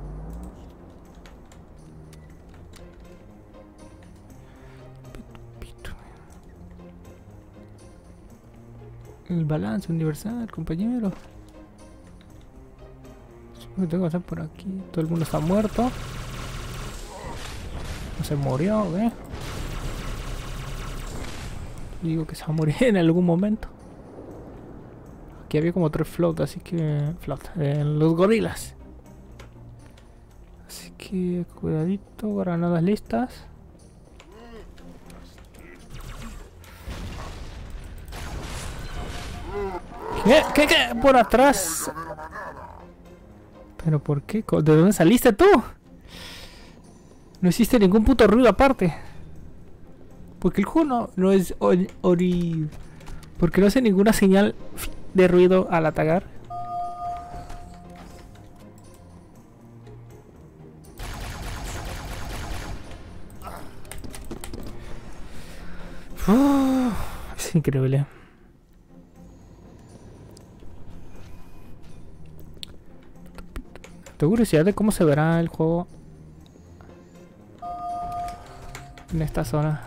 El balance universal, compañero. Supongo que tengo que hacer por aquí. Todo el mundo está muerto. No se murió, ¿eh? Digo que se va a morir en algún momento. Aquí había como tres float, así que... Float, eh, los gorilas. Así que cuidadito, granadas listas. ¿Qué? ¿Qué? ¿Qué? Por atrás. ¿Pero por qué? ¿De dónde saliste tú? No hiciste ningún puto ruido aparte. Porque el juego no, no es ori, ori... Porque no hace ninguna señal de ruido al atacar. Uf, es increíble. Tengo curiosidad de cómo se verá el juego en esta zona.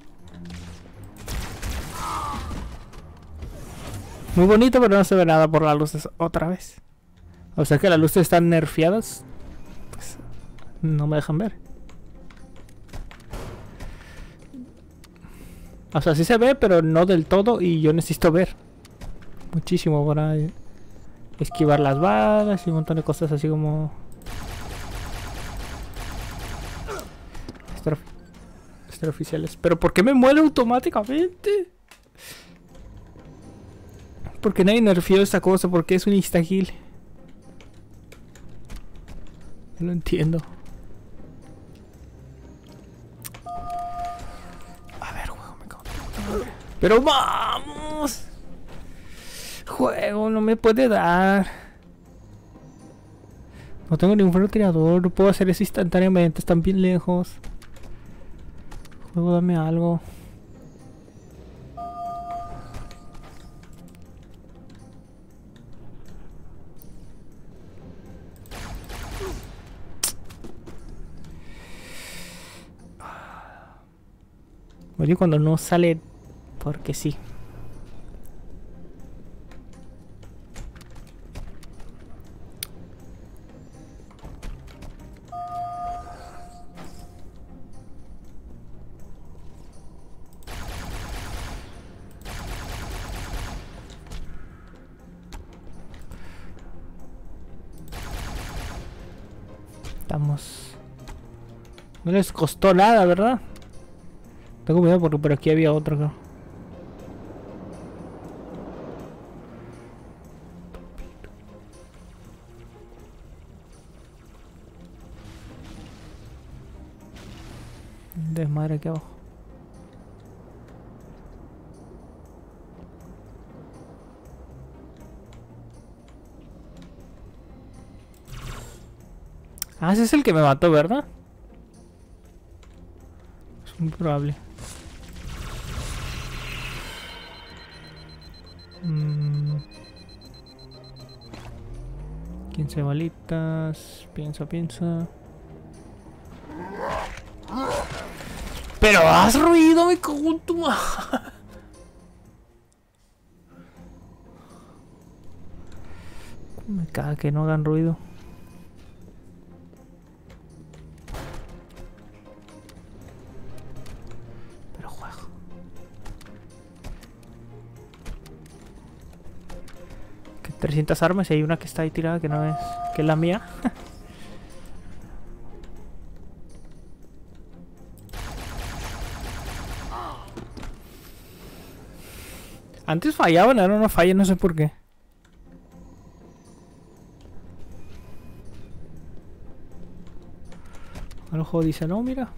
Muy bonito, pero no se ve nada por las luces otra vez. O sea que las luces están nerfeadas. Pues no me dejan ver. O sea, sí se ve, pero no del todo. Y yo necesito ver muchísimo para esquivar las balas y un montón de cosas así como... Extra, extraoficiales. ¿Pero por qué me muere automáticamente? Porque nadie nerfeó esta cosa, porque es un insta-kill. No entiendo. A ver, juego, me cago en tu madre. Pero vamos. Juego, no me puede dar. No tengo ningún francotirador, no puedo hacer eso instantáneamente, están bien lejos. Juego, dame algo. Oye, cuando no sale porque sí. Estamos... No les costó nada, ¿verdad? Tengo miedo porque por aquí había otro, creo. Desmadre aquí abajo. Ah, ese es el que me mató, ¿verdad? Es muy probable. Mm. quince balitas. Piensa, piensa. Pero haz ruido, me cago en tu madre. Me caga que no hagan ruido. Pero juego. Que trescientas armas y hay una que está ahí tirada que no es, que es la mía. Antes fallaban, ahora no fallan, no sé por qué. Ahora el juego dice, no, mira.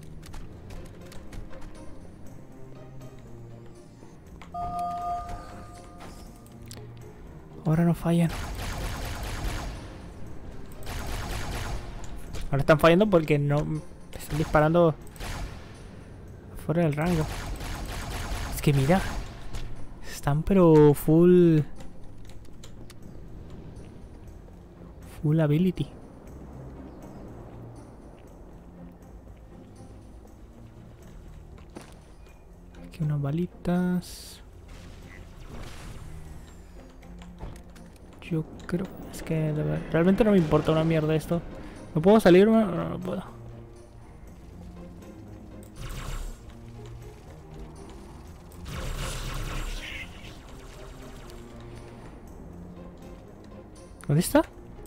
Ahora no fallan. Ahora están fallando porque no están disparando fuera del rango. Es que mira. Están pero full full ability. Aquí unas balitas. Yo creo es que de verdad, realmente no me importa una mierda esto. ¿No puedo salir? No, no, no puedo. ¿Dónde está?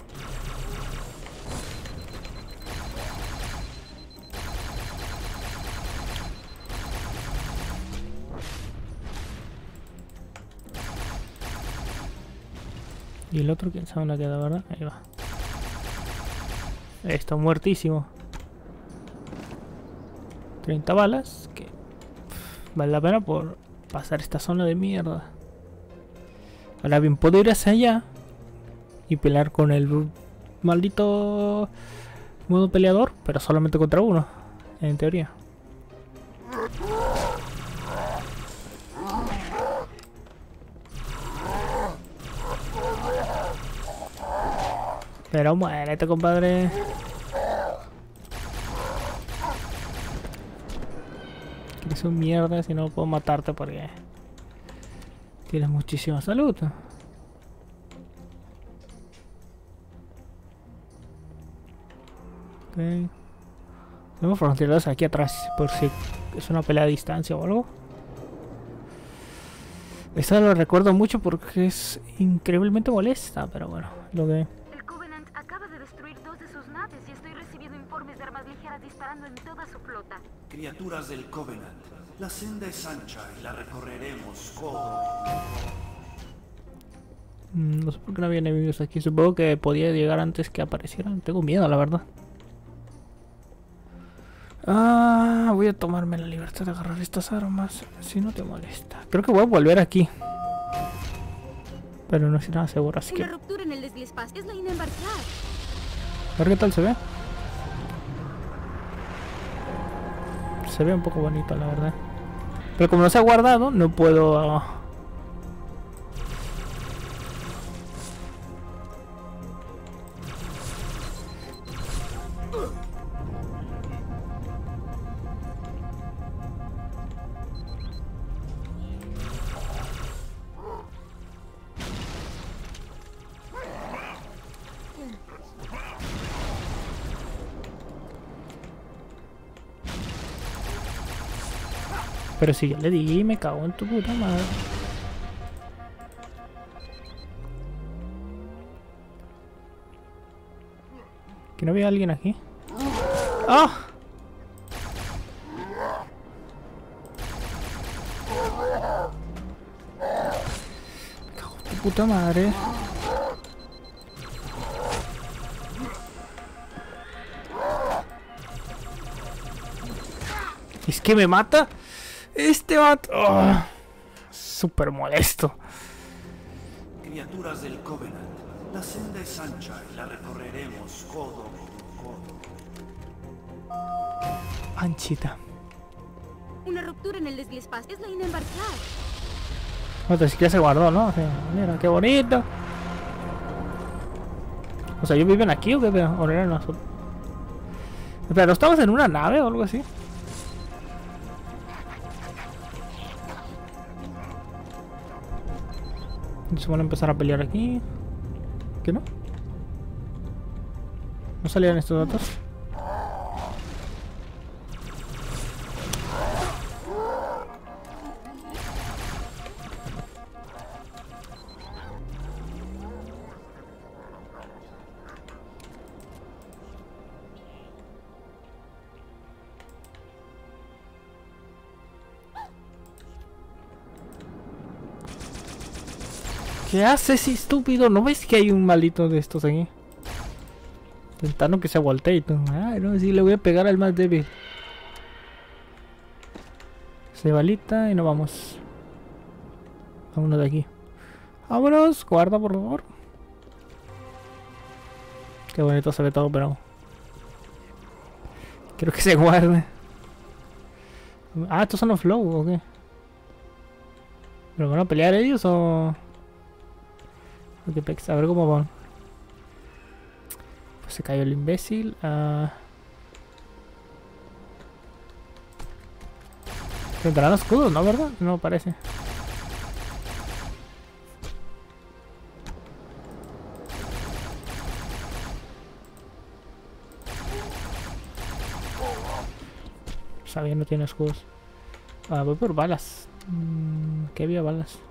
Y el otro, quién sabe dónde queda, ¿verdad? Ahí va. Está muertísimo. treinta balas. Que... Vale la pena por pasar esta zona de mierda. Ahora bien, puedo ir hacia allá y pelear con el maldito modo peleador, pero solamente contra uno, en teoría. Pero muérete, compadre. Eres un mierda si no puedo matarte porque tienes muchísima salud. Okay. Tenemos fronteras aquí atrás por si es una pelea a distancia o algo. Esta lo recuerdo mucho porque es increíblemente molesta, pero bueno, lo que... El Covenant acaba de destruir dos de sus naves y estoy recibiendo informes de armas ligeras disparando en toda su flota. Criaturas del Covenant, la senda es ancha y la recorreremos codo. Mm, no sé por qué no había enemigos aquí. Supongo que podía llegar antes que aparecieran. Tengo miedo, la verdad. Ah, voy a tomarme la libertad de agarrar estas armas, si no te molesta. Creo que voy a volver aquí, pero no estoy nada seguro, así que... Una ruptura en el desliespacio es la inembarcada. A ver qué tal se ve. Se ve un poco bonito, la verdad. Pero como no se ha guardado, no puedo... Uh... Pero si ya le di, me cago en tu puta madre. ¿Que no había alguien aquí? ¡Ah! Me cago en tu puta madre. ¿Es que me mata? Este vato... Oh, súper molesto. Criaturas del Covenant, la senda es ancha y la recorreremos codo con codo. Anchita. Una ruptura en el desliespacio es la inembarcada. No, ni siquiera se guardó, ¿no? O sea, mira, qué bonito. O sea, ¿ellos viven aquí o qué? ¿O no eran nosotros? Espera, ¿no estamos en una nave o algo así? Se van a empezar a pelear aquí. ¿Qué no? ¿No salían estos datos? ¿Qué haces, estúpido? ¿No ves que hay un maldito de estos aquí? Intentando que se voltee y todo. Ay, no, sí le voy a pegar al más débil. Se balita y nos vamos. Vámonos de aquí. Vámonos, guarda por favor. Qué bonito se ve todo, pero... quiero que se guarde. Ah, estos son los flow, ¿o qué? ¿Pero van a pelear ellos o...? A ver cómo van. Pues se cayó el imbécil. Uh... ¿Tendrán escudos, no, verdad? No parece. Sabía, no tiene escudos. Ah, voy por balas. Mm, ¿Qué había balas?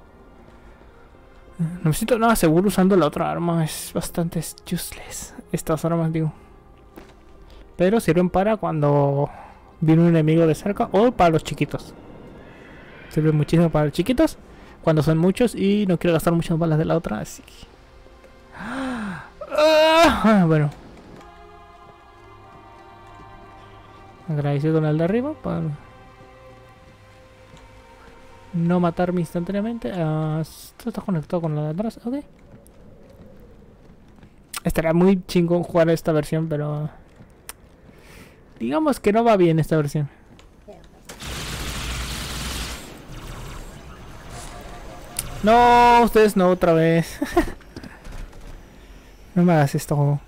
No me siento nada seguro usando la otra arma, es bastante useless. Estas armas, digo. Pero sirven para cuando viene un enemigo de cerca o para los chiquitos. Sirven muchísimo para los chiquitos cuando son muchos y no quiero gastar muchas balas de la otra, así que... Ah, bueno. Agradecido con el de arriba para... no matarme instantáneamente. Uh, esto está conectado con lo de atrás. Ok. Estaría muy chingón jugar esta versión, pero... digamos que no va bien esta versión. No, ustedes no, otra vez. No me hagas esto, juego.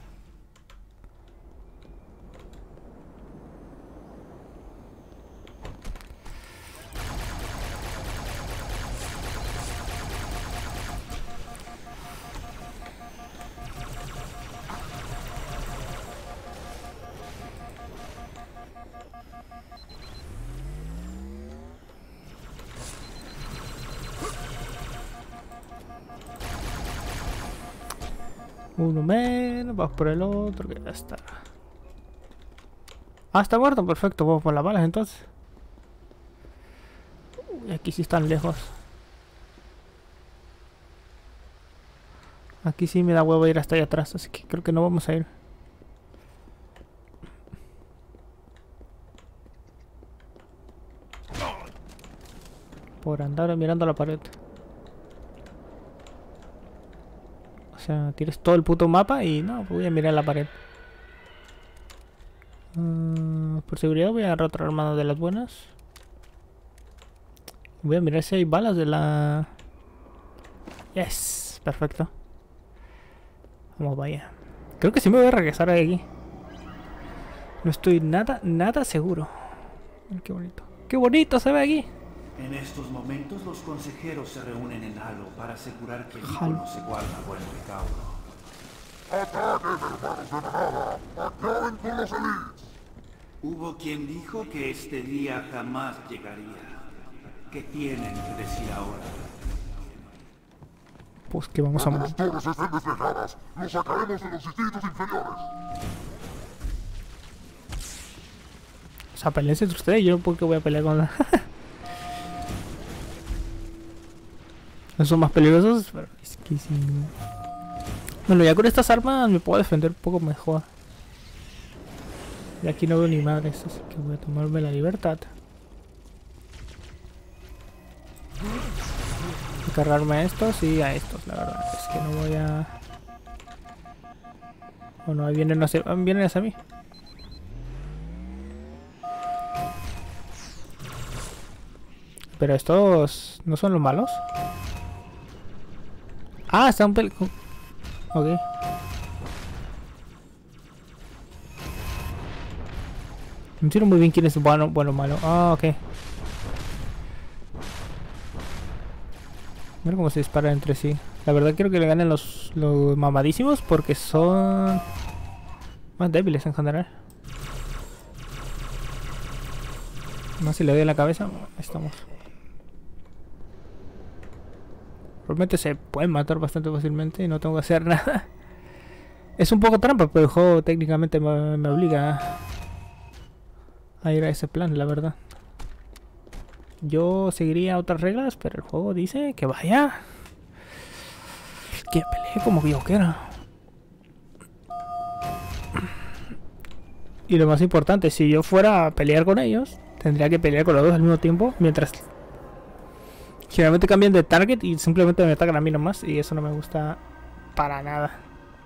Uno menos, vamos por el otro, que ya está. Ah, está muerto, perfecto, vamos por las balas entonces. Uy, aquí sí están lejos. Aquí sí me da huevo ir hasta allá atrás, así que creo que no vamos a ir. Por andar mirando la pared. O sea, tienes todo el puto mapa y no, voy a mirar la pared. Uh, por seguridad voy a agarrar otra armada de las buenas. Voy a mirar si hay balas de la... Yes, perfecto. Vamos, vaya. Creo que sí me voy a regresar de aquí. No estoy nada, nada seguro. Mira qué bonito. ¡Qué bonito se ve aquí! En estos momentos los consejeros se reúnen en Halo para asegurar que el Halo. ícono se guarda a buen recaudo. ¡Acaben con los elites! Hubo quien dijo que este día jamás llegaría. ¿Qué tienen que decir ahora? Pues que vamos a Cuando morir. las torres estén despejadas, los sacaremos de los distritos inferiores. O sea, peleense entre ustedes, yo no porque voy a pelear con la... No son más peligrosos, pero es que sí. Bueno, ya con estas armas me puedo defender un poco mejor. Y aquí no veo ni madres, así que voy a tomarme la libertad de cargarme a estos y a estos, la verdad. Es que no voy a... Bueno, ahí vienen, no sé, vienen hacia mí. Pero estos no son los malos. Ah, está un pel... Ok. No entiendo muy bien quién es bueno, bueno o malo. Ah, ok. Mira cómo se dispara entre sí. La verdad quiero que le ganen los, los mamadísimos porque son más débiles en general. Más si le doy en la cabeza. Ahí estamos. Realmente se pueden matar bastante fácilmente y no tengo que hacer nada. Es un poco trampa, pero el juego técnicamente me, me obliga a ir a ese plan, la verdad. Yo seguiría otras reglas, pero el juego dice que vaya. Que pelee como yo quiera. Y lo más importante, si yo fuera a pelear con ellos, tendría que pelear con los dos al mismo tiempo, mientras... Generalmente cambian de target y simplemente me atacan a mí nomás. Y eso no me gusta para nada.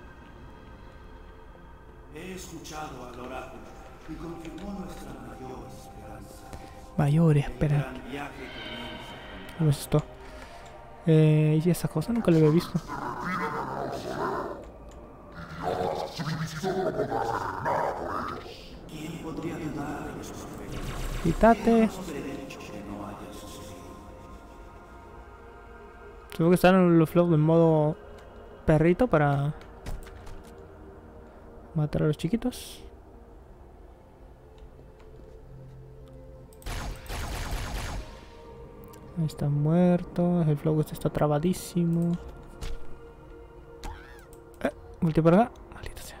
He escuchado al oráculo y confirmó nuestra mayor esperanza. Mayor El esperanza. gran viaje comienza. ¿Cómo es esto? Eh, y esa cosa nunca lo había visto. ¿Quién podría dudar de sus profetas? Quítate. Hemos derecho que no haya sucedido. Tengo que estar en los flows en modo perrito para matar a los chiquitos. Ahí están muertos. El flow este está trabadísimo. Eh, multi por acá. Maldita sea.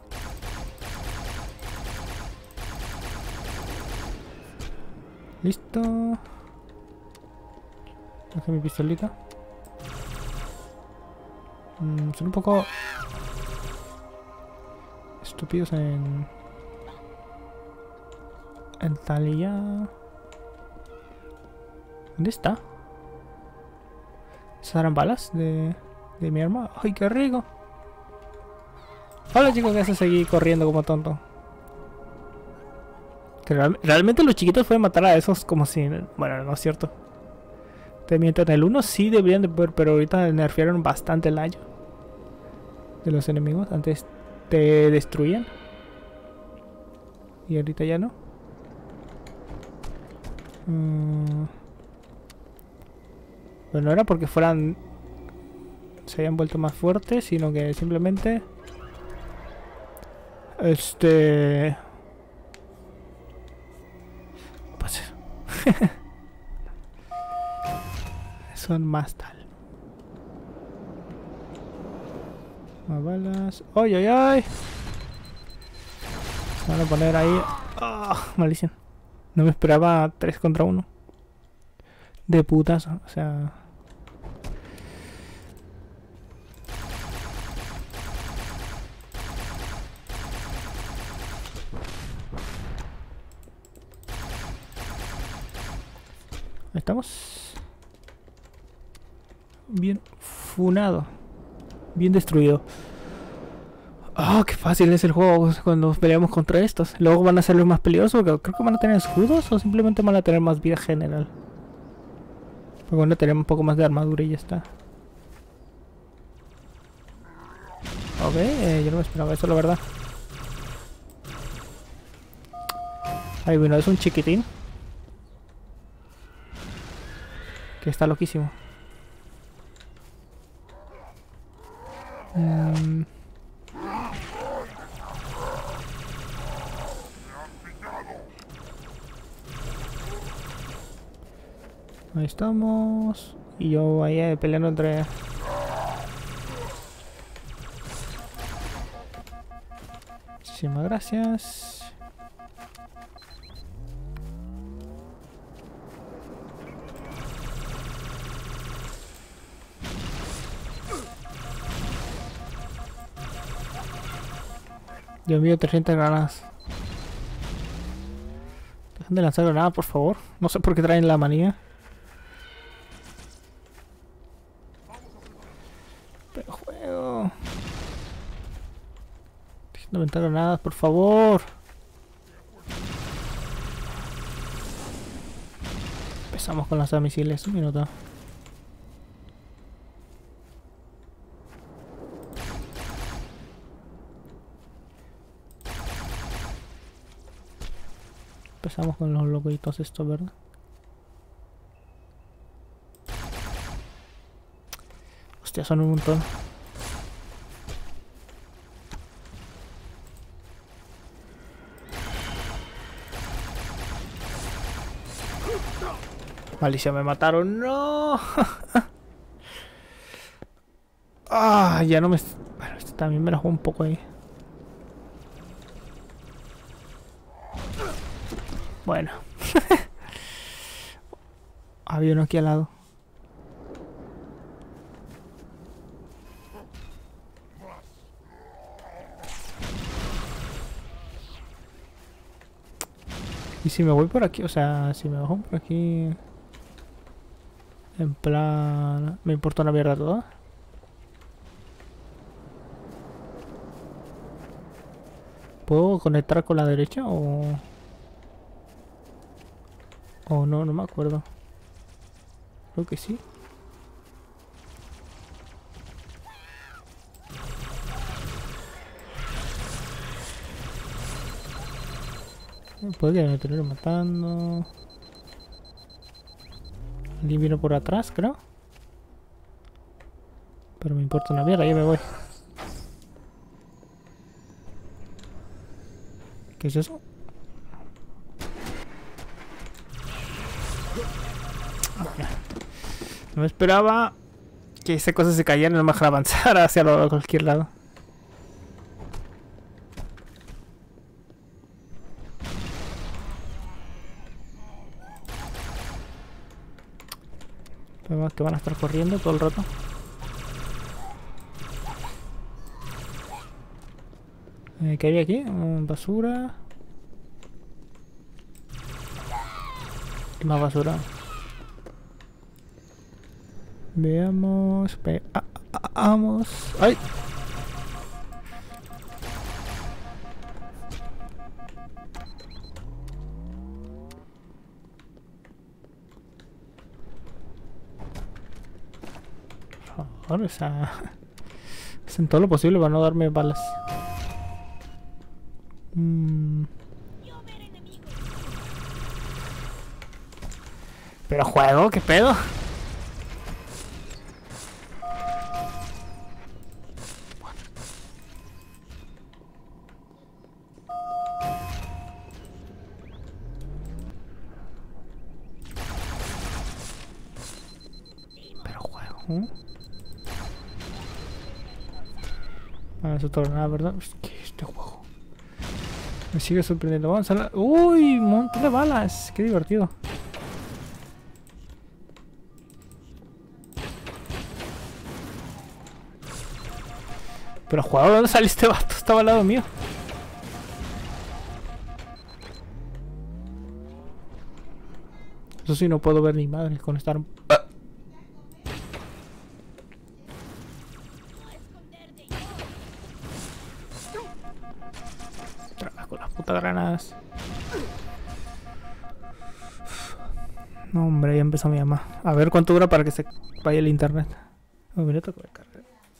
Listo. Deja mi pistolita. Mm, son un poco estúpidos en en Talia. ¿Dónde está? ¿Esas eran balas de, de mi arma? ¡Ay, qué rico! Hola chicos, que hace seguir corriendo como tonto. Que real, realmente los chiquitos pueden matar a esos como si... Bueno, no es cierto. Te miento, en el uno sí deberían de poder, pero ahorita nerfearon bastante el daño de los enemigos. Antes te destruían. Y ahorita ya no. Mm. Pero no era porque fueran... se hayan vuelto más fuertes, sino que simplemente... Este... Pues... son más tal. Más balas. ¡Ay, ay, ay! Se van a poner ahí... ¡Oh! Maldición. No me esperaba tres contra uno. De putas, o sea... Ahí estamos. Bien funado. Bien destruido. Oh, qué fácil es el juego cuando peleamos contra estos. Luego van a ser los más peligrosos porque creo que van a tener escudos o simplemente van a tener más vida general. Porque van a tener un poco más de armadura y ya está. Ok, eh, yo no me esperaba eso, la verdad. Ahí bueno, es un chiquitín. Que está loquísimo. Mm. Ahí estamos. Y yo ahí eh, peleando entre... Muchísimas gracias. Yo envío trescientas granadas. Dejen de lanzar granadas, por favor. No sé por qué traen la manía. Pero juego. Dejen de aventar granadas, por favor. Empezamos con lanzamisiles. Un minuto. Empezamos con los loquitos estos, ¿verdad? Hostia, son un montón. Maldición, me mataron. ¡No! Ah, ya no me... Bueno, este también me la juego un poco ahí. Bueno. Había uno aquí al lado. Y si me voy por aquí, o sea, si me bajo por aquí... En plan... ¿Me importa una mierda toda? ¿Puedo conectar con la derecha o...? O no, no me acuerdo. Creo que sí. Puede que me estén matando. Alguien vino por atrás, creo. Pero me importa una mierda, ya me voy. ¿Qué es eso? Bueno, no me esperaba que esa cosa se cayera y no me dejara avanzar hacia lo, cualquier lado. Vemos que van a estar corriendo todo el rato. Eh, ¿Qué hay aquí? Uh, basura. ¿Qué más basura? Veamos. Ve ah, ah, vamos. ¡Ay! Por favor, o sea, hacen todo lo posible para no darme balas. Mm. Pero juego, ¿qué pedo? Pero juego. ¿Eh? Ah, eso todo nada, ¿verdad? ¿Qué es este juego? Me sigue sorprendiendo. Vamos a la... ¡Uy! Un montón de balas. Qué divertido. Pero juego, ¿dónde sale este vato? Estaba al lado mío. Eso sí, no puedo ver ni madre con estar... ¡Ah! Traba con las putas granadas. No, hombre, ya empezó mi mamá. A ver cuánto dura para que se vaya el internet. Un minuto que voy a cargar.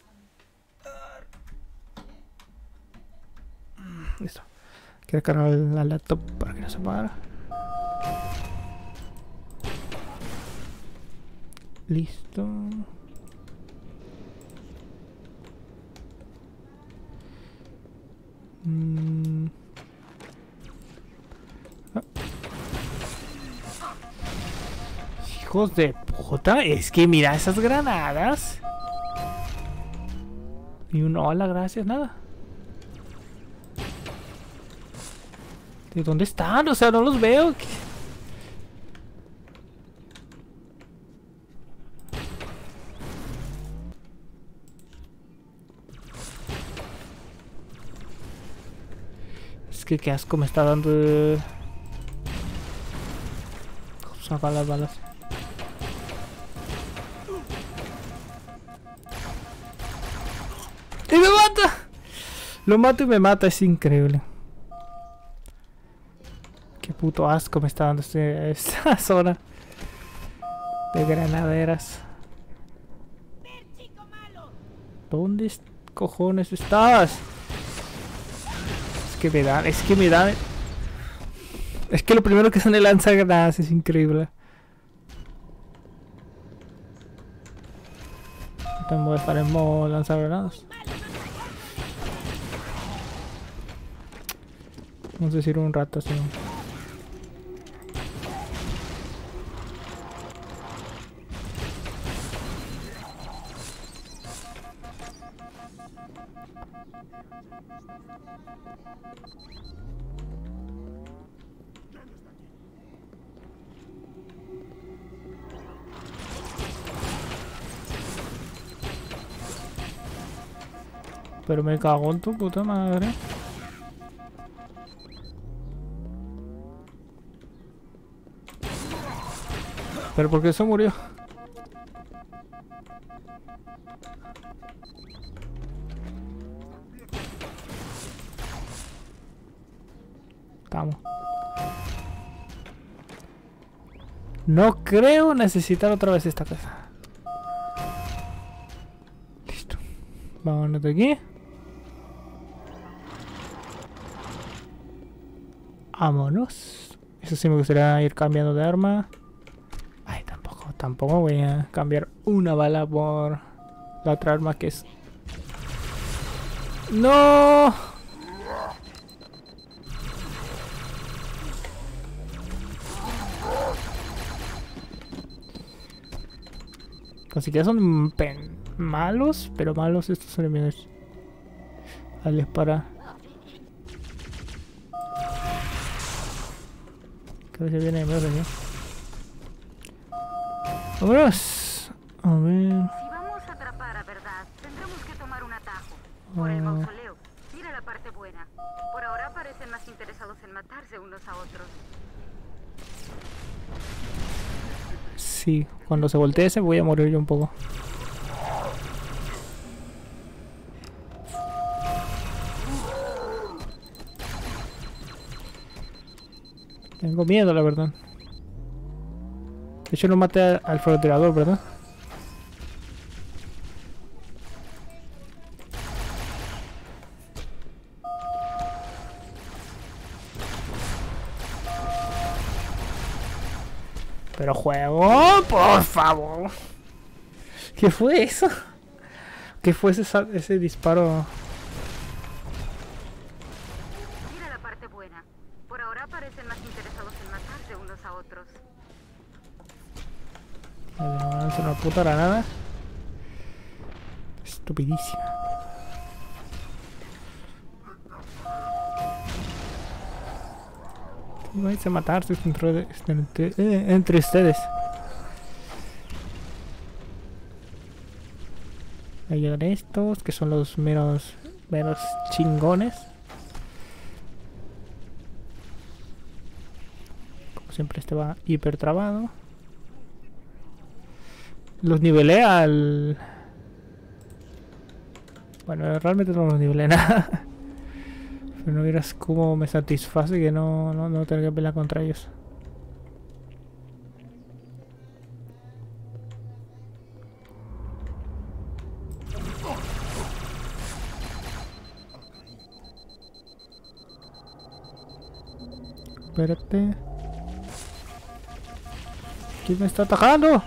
Listo. Quiero cargar la laptop para que no se apagara. Listo. Mm. Ah. Hijos de puta, es que mira esas granadas. Y un hola, gracias, nada. ¿De dónde están? O sea, no los veo. ¿Qué? Es que qué asco me está dando. Saca las balas. ¡Y me mata! Lo mato y me mata, es increíble. Qué puto asco me está dando este, esta zona de granaderas. ¿Dónde cojones estás? Es que me dan, es que me dan. Es que lo primero que son el lanzagranadas es increíble. Tengo que estar en modo lanzagranadas. Vamos a decir un rato así. Pero me cago en tu puta madre. ¿Pero por qué se murió? Vamos. No creo necesitar otra vez esta casa. Listo. Vámonos de aquí. Vámonos. Eso sí me gustaría ir cambiando de arma. Ay, tampoco, tampoco voy a cambiar una bala por la otra arma que es... ¡No! Así que son pen malos, pero malos estos enemigos. Dale, para. Creo que viene de medio. Vámonos. A ver. Si vamos a atrapar a Verdad, tendremos que tomar un atajo. Por el mausoleo. Mira la parte buena. Por ahora parecen más interesados en matarse unos a otros. Sí, cuando se voltee ese voy a morir yo un poco. Tengo miedo, la verdad. De hecho no maté a- al francotirador, ¿verdad? Pero juego, por favor. ¿Qué fue eso? ¿Qué fue ese, sal- ese disparo? Mira la parte buena. Por ahora parecen más interesados en matarse unos a otros. Me lanza una puta granada. Estupidísima. Vais a matarse entre, entre, eh, entre ustedes. Ahí llegan estos, que son los menos, menos chingones. Como siempre este va hiper trabado. Los nivelé al... Bueno, realmente no los nivelé nada. Pero no vieras cómo me satisface que no, no, no tener que pelear contra ellos. Espérate. ¿Quién me está atacando?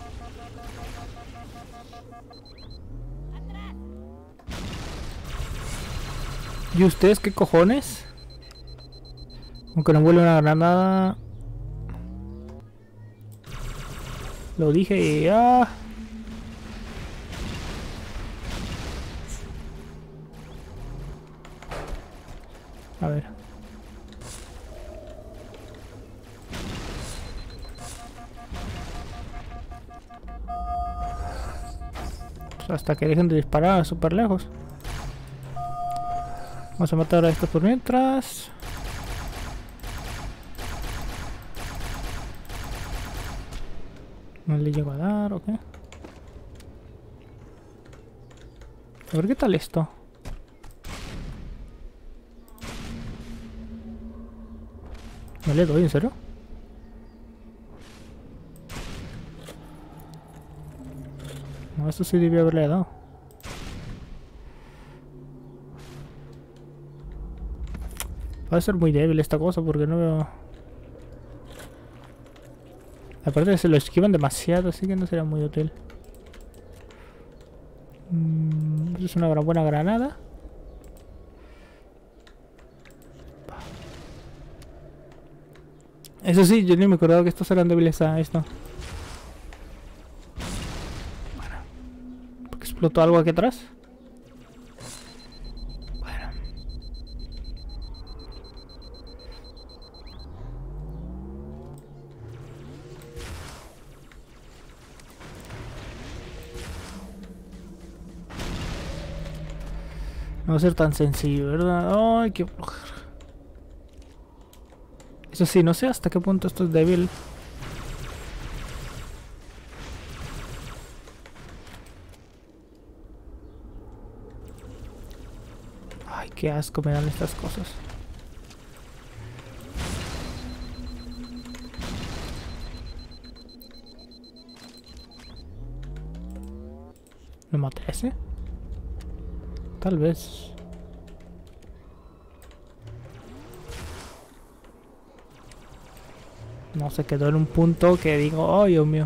¿Y ustedes qué cojones? Aunque no vuelve una granada. Lo dije y ah. A ver. Pues hasta que dejen de disparar súper lejos. Vamos a matar a estos por mientras. No le llego a dar, ¿o qué? A ver qué tal esto. No le doy, ¿en serio? No, eso sí debía haberle dado. Va a ser muy débil esta cosa porque no veo... Aparte se lo esquivan demasiado, así que no será muy útil. Mm, es una gran buena granada. Eso sí, yo ni me acordaba que estos eran débiles a esto. Bueno. ¿Por qué explotó algo aquí atrás? Bueno. No va a ser tan sencillo, ¿verdad? Ay, qué flojera. Eso sí, no sé hasta qué punto esto es débil. Ay, qué asco me dan estas cosas. ¿Lo maté ese? Tal vez. No, se quedó en un punto que digo, oh Dios mío.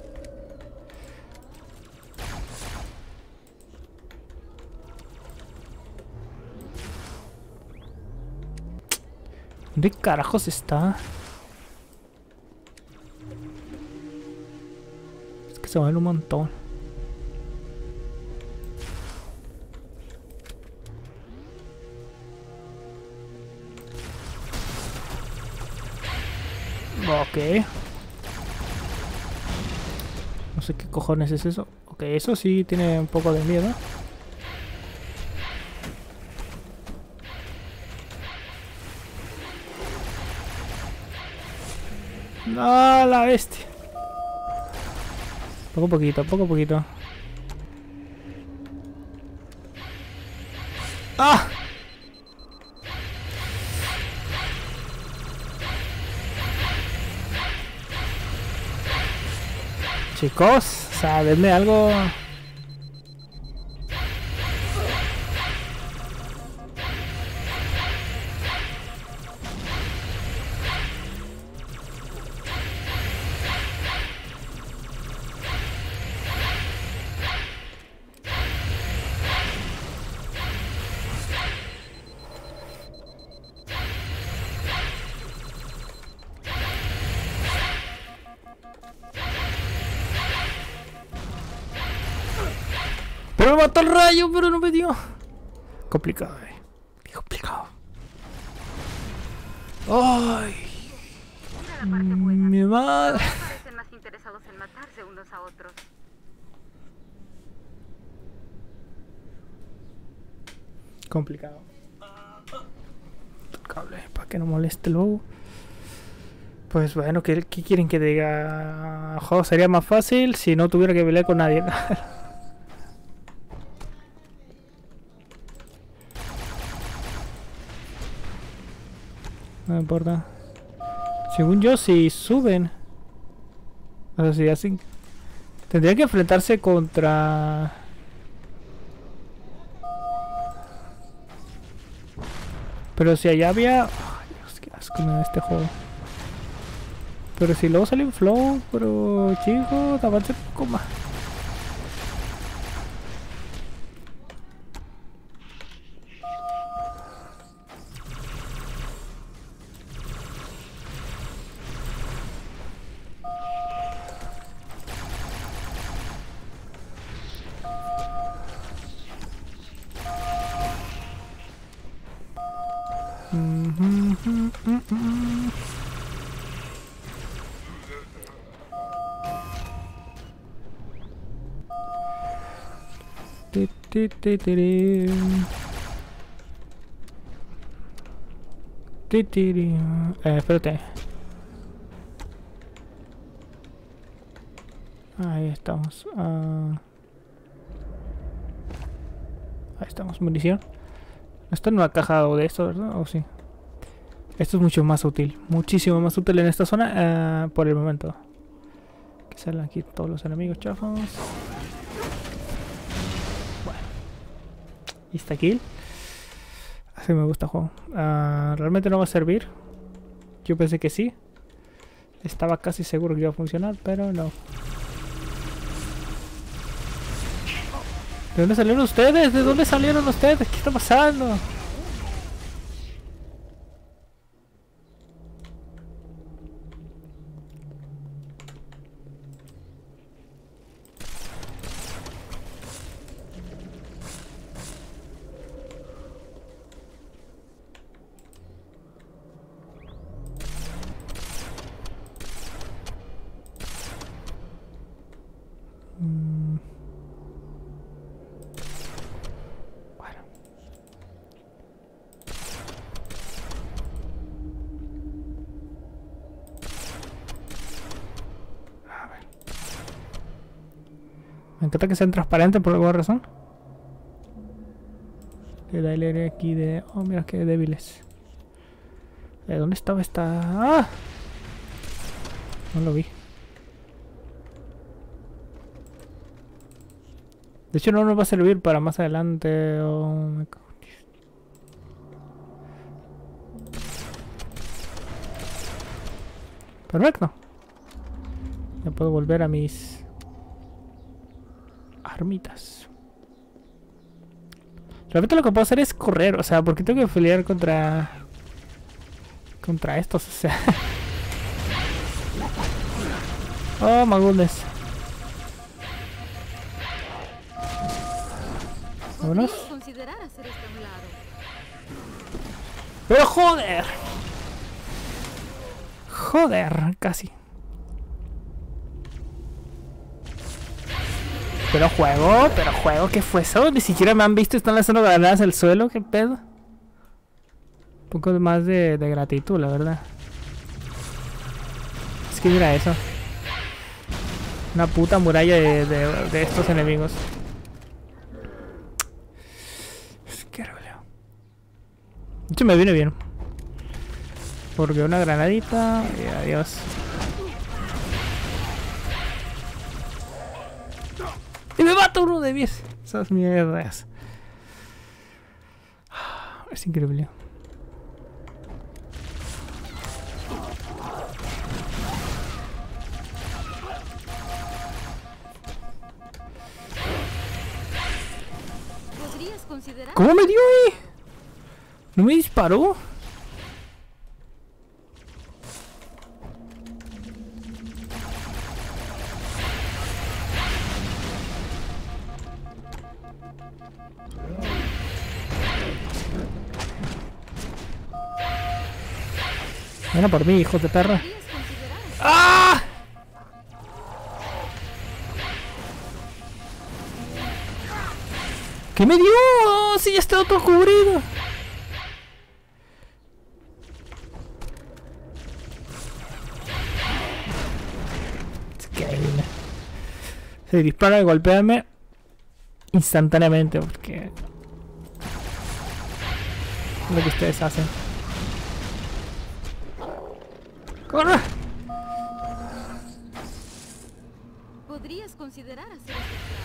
¿Dónde carajos está? Es que se mueve un montón. Ok. No sé qué cojones es eso. Ok, eso sí tiene un poco de miedo. No, la bestia. Poco a poquito, poco a poquito. ¡Ah! Chicos, o sea, denme algo. Pero me mató el rayo, pero no me dio. Complicado, eh. Qué complicado. Ay. Mira la parte buena. Mi madre. Todos parecen más interesados en matarse unos a otros. Complicado. Cable, para que no moleste luego. Pues bueno, ¿qué, qué quieren que diga? El juego sería más fácil si no tuviera que pelear con nadie. No me importa. Según yo, si suben, o sea, si hacen, tendría que enfrentarse contra. Pero si allá había. Ay, Dios, qué asco me da este juego. Pero si luego sale un flow, pero chicos, avance un poco más. Eh, espérate. Ahí estamos. Uh... Ahí estamos, munición. Esto no ha cajado de esto, ¿verdad? ¿O sí? Esto es mucho más útil. Muchísimo más útil en esta zona uh, por el momento. Que salen aquí todos los enemigos chafos. Bueno. Insta kill. Así me gusta el juego. Uh, realmente no va a servir. Yo pensé que sí. Estaba casi seguro que iba a funcionar, pero no. ¿De dónde salieron ustedes? ¿De dónde salieron ustedes? ¿Qué está pasando? Me encanta que sean transparentes por alguna razón. Le da el aire aquí de... Oh, mira qué débiles. ¿De dónde estaba esta...? ¡Ah! No lo vi. De hecho no nos va a servir para más adelante. Oh, me cago en Dios. Perfecto. Ya puedo volver a mis... armitas. Realmente lo que puedo hacer es correr, o sea, porque tengo que pelear contra contra estos, o sea. Oh my goodness. Vámonos. Considerar hacer esto a un lado. Pero joder. Joder, casi. Pero juego, pero juego, ¿qué fue eso? Ni siquiera me han visto, están lanzando granadas al suelo, ¿qué pedo? Un poco más de, de gratitud, la verdad. Es que mira eso. Una puta muralla de, de, de estos enemigos. Es que horrible. De hecho me viene bien. Porque una granadita y adiós. Y me mata uno de diez. Esas mierdas. Es increíble. ¿Podrías considerar? ¿Cómo me dio ahí? ¿No me disparó? Ven a por mí, hijo de perra. ¿Podrías considerar? ¡Ah! ¿Qué me dio? Oh, si ya está todo cubrido. Es que se dispara y golpéame instantáneamente porque es lo que ustedes hacen. ¡Corre! ¿Podrías considerar hacer esto?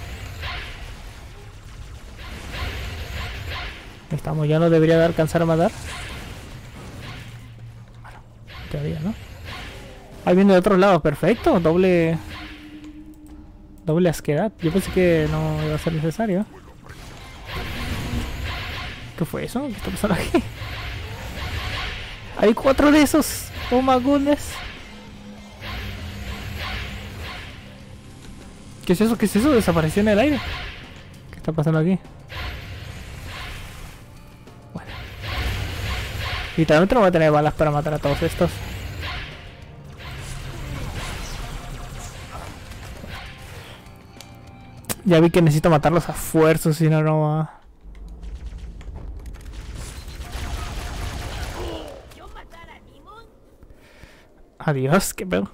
Estamos, ya no debería de alcanzar a matar. Bueno, todavía, ¿no? Ahí viene de otro lado, perfecto, doble... Doble asquedad. Yo pensé que no iba a ser necesario. ¿Qué fue eso? ¿Qué está pasando aquí? Hay cuatro de esos. Oh my goodness. ¿Qué es eso? ¿Qué es eso? Desapareció en el aire. ¿Qué está pasando aquí? Bueno. Literalmente no voy a tener balas para matar a todos estos. Ya vi que necesito matarlos a fuerza, si no, no va. Adiós, qué pedo.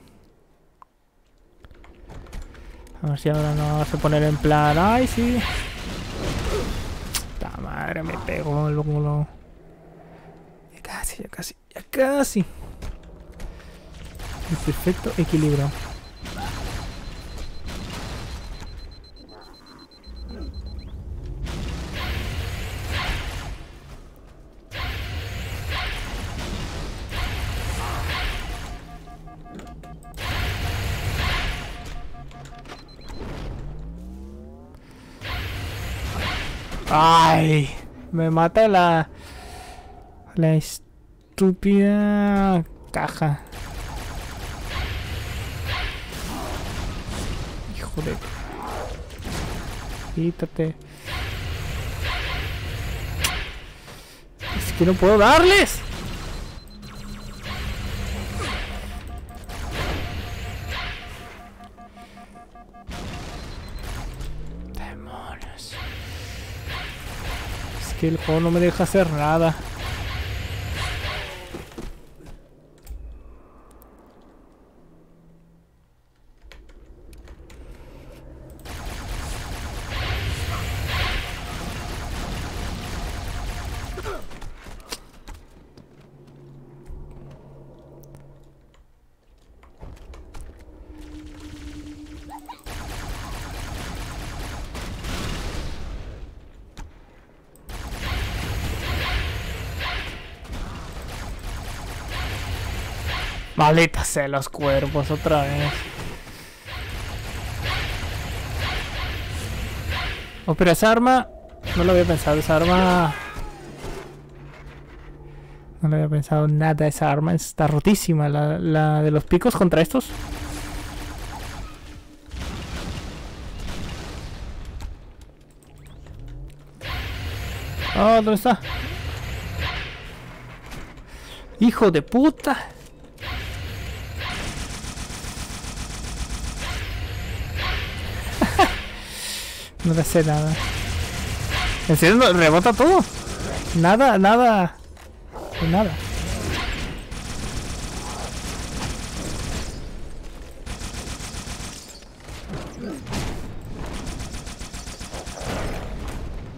A ver si ahora no vas a poner en plan. Ay, sí. La madre, me pegó el culo. Ya casi, ya casi, ya casi. El perfecto equilibrio. Ay, me mata la la estúpida caja. Hijo de... Quítate. Es que no puedo darles. Que el juego no me deja hacer nada. Maldita sea los cuerpos otra vez. Oh, pero esa arma... No lo había pensado, esa arma... No lo había pensado nada, esa arma está rotísima. La, la de los picos contra estos. Oh, ¿dónde está? Hijo de puta. No le sé nada. ¿En serio no rebota todo? Nada, nada. Nada.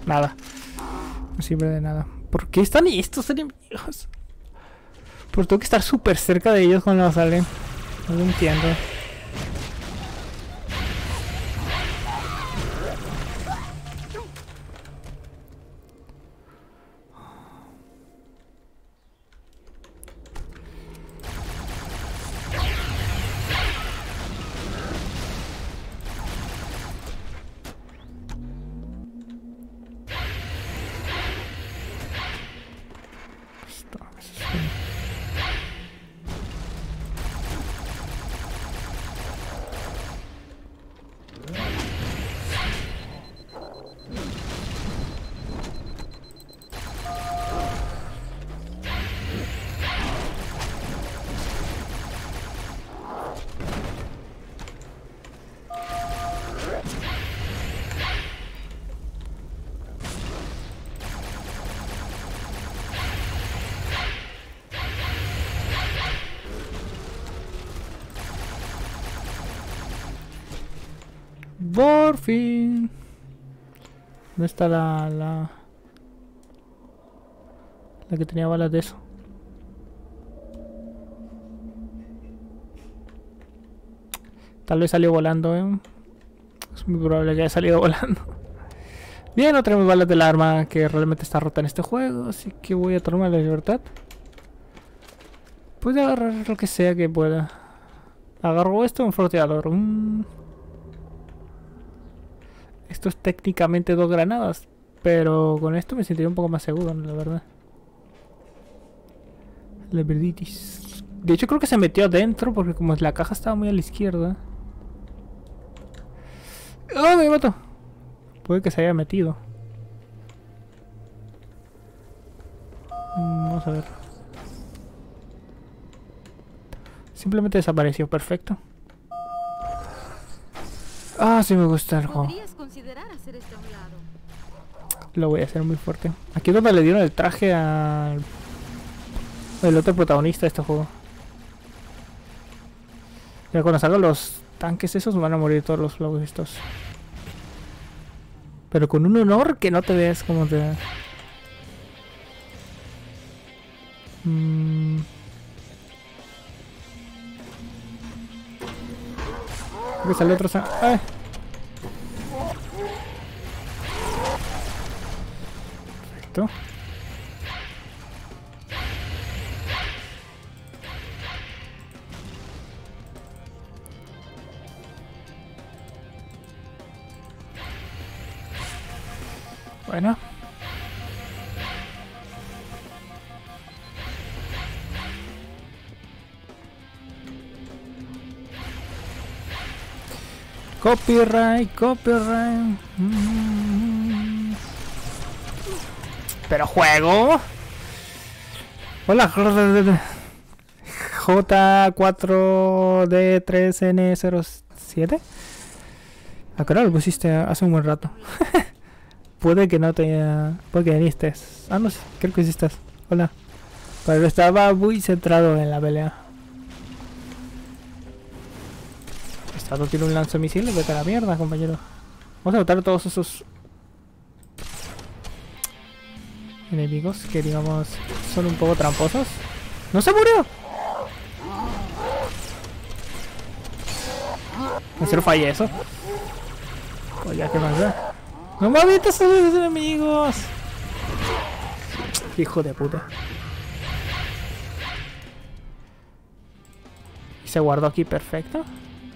Nada. No sirve de nada. ¿Por qué están estos enemigos? Porque tengo que estar súper cerca de ellos cuando salen. No lo entiendo. Por fin. ¿Dónde está la, la... la que tenía balas de eso? Tal vez salió volando, ¿eh? Es muy probable que haya salido volando. Bien, no tenemos balas del arma que realmente está rota en este juego, así que voy a tomarme la libertad. Puedo agarrar lo que sea que pueda. Agarro esto, un froteador. Mm. Esto es técnicamente dos granadas, pero con esto me sentiría un poco más seguro, la verdad. La verditis. De hecho creo que se metió adentro porque como la caja estaba muy a la izquierda. ¡Oh, me mato! Puede que se haya metido. Mm, vamos a ver. Simplemente desapareció, perfecto. Ah, sí me gusta el juego. Hacer esto a un lado. Lo voy a hacer muy fuerte. Aquí es donde le dieron el traje al el otro protagonista de este juego. Ya cuando salgan los tanques esos van a morir todos los flowers estos. Pero con un honor que no te veas como te... Mm. Creo que sale otro... ¡Ay! Perfecto. Bueno. Copyright, copyright. Mm. Pero juego. Hola, J cuatro D tres N cero siete. ¿A qué hora lo pusiste? Hace un buen rato. Puede que no te... Puede que viniste. Ah, no sé. Creo que sí estás. Hola. Pero estaba muy centrado en la pelea. Estado tiene un lanzamisiles. Vete a la mierda, compañero. Vamos a matar a todos esos... enemigos que, digamos, son un poco tramposos. ¡No se murió! ¿En serio fallé eso? Oye, ¿qué más da? ¡No me avientas a los enemigos! Hijo de puta. Y se guardó aquí perfecto.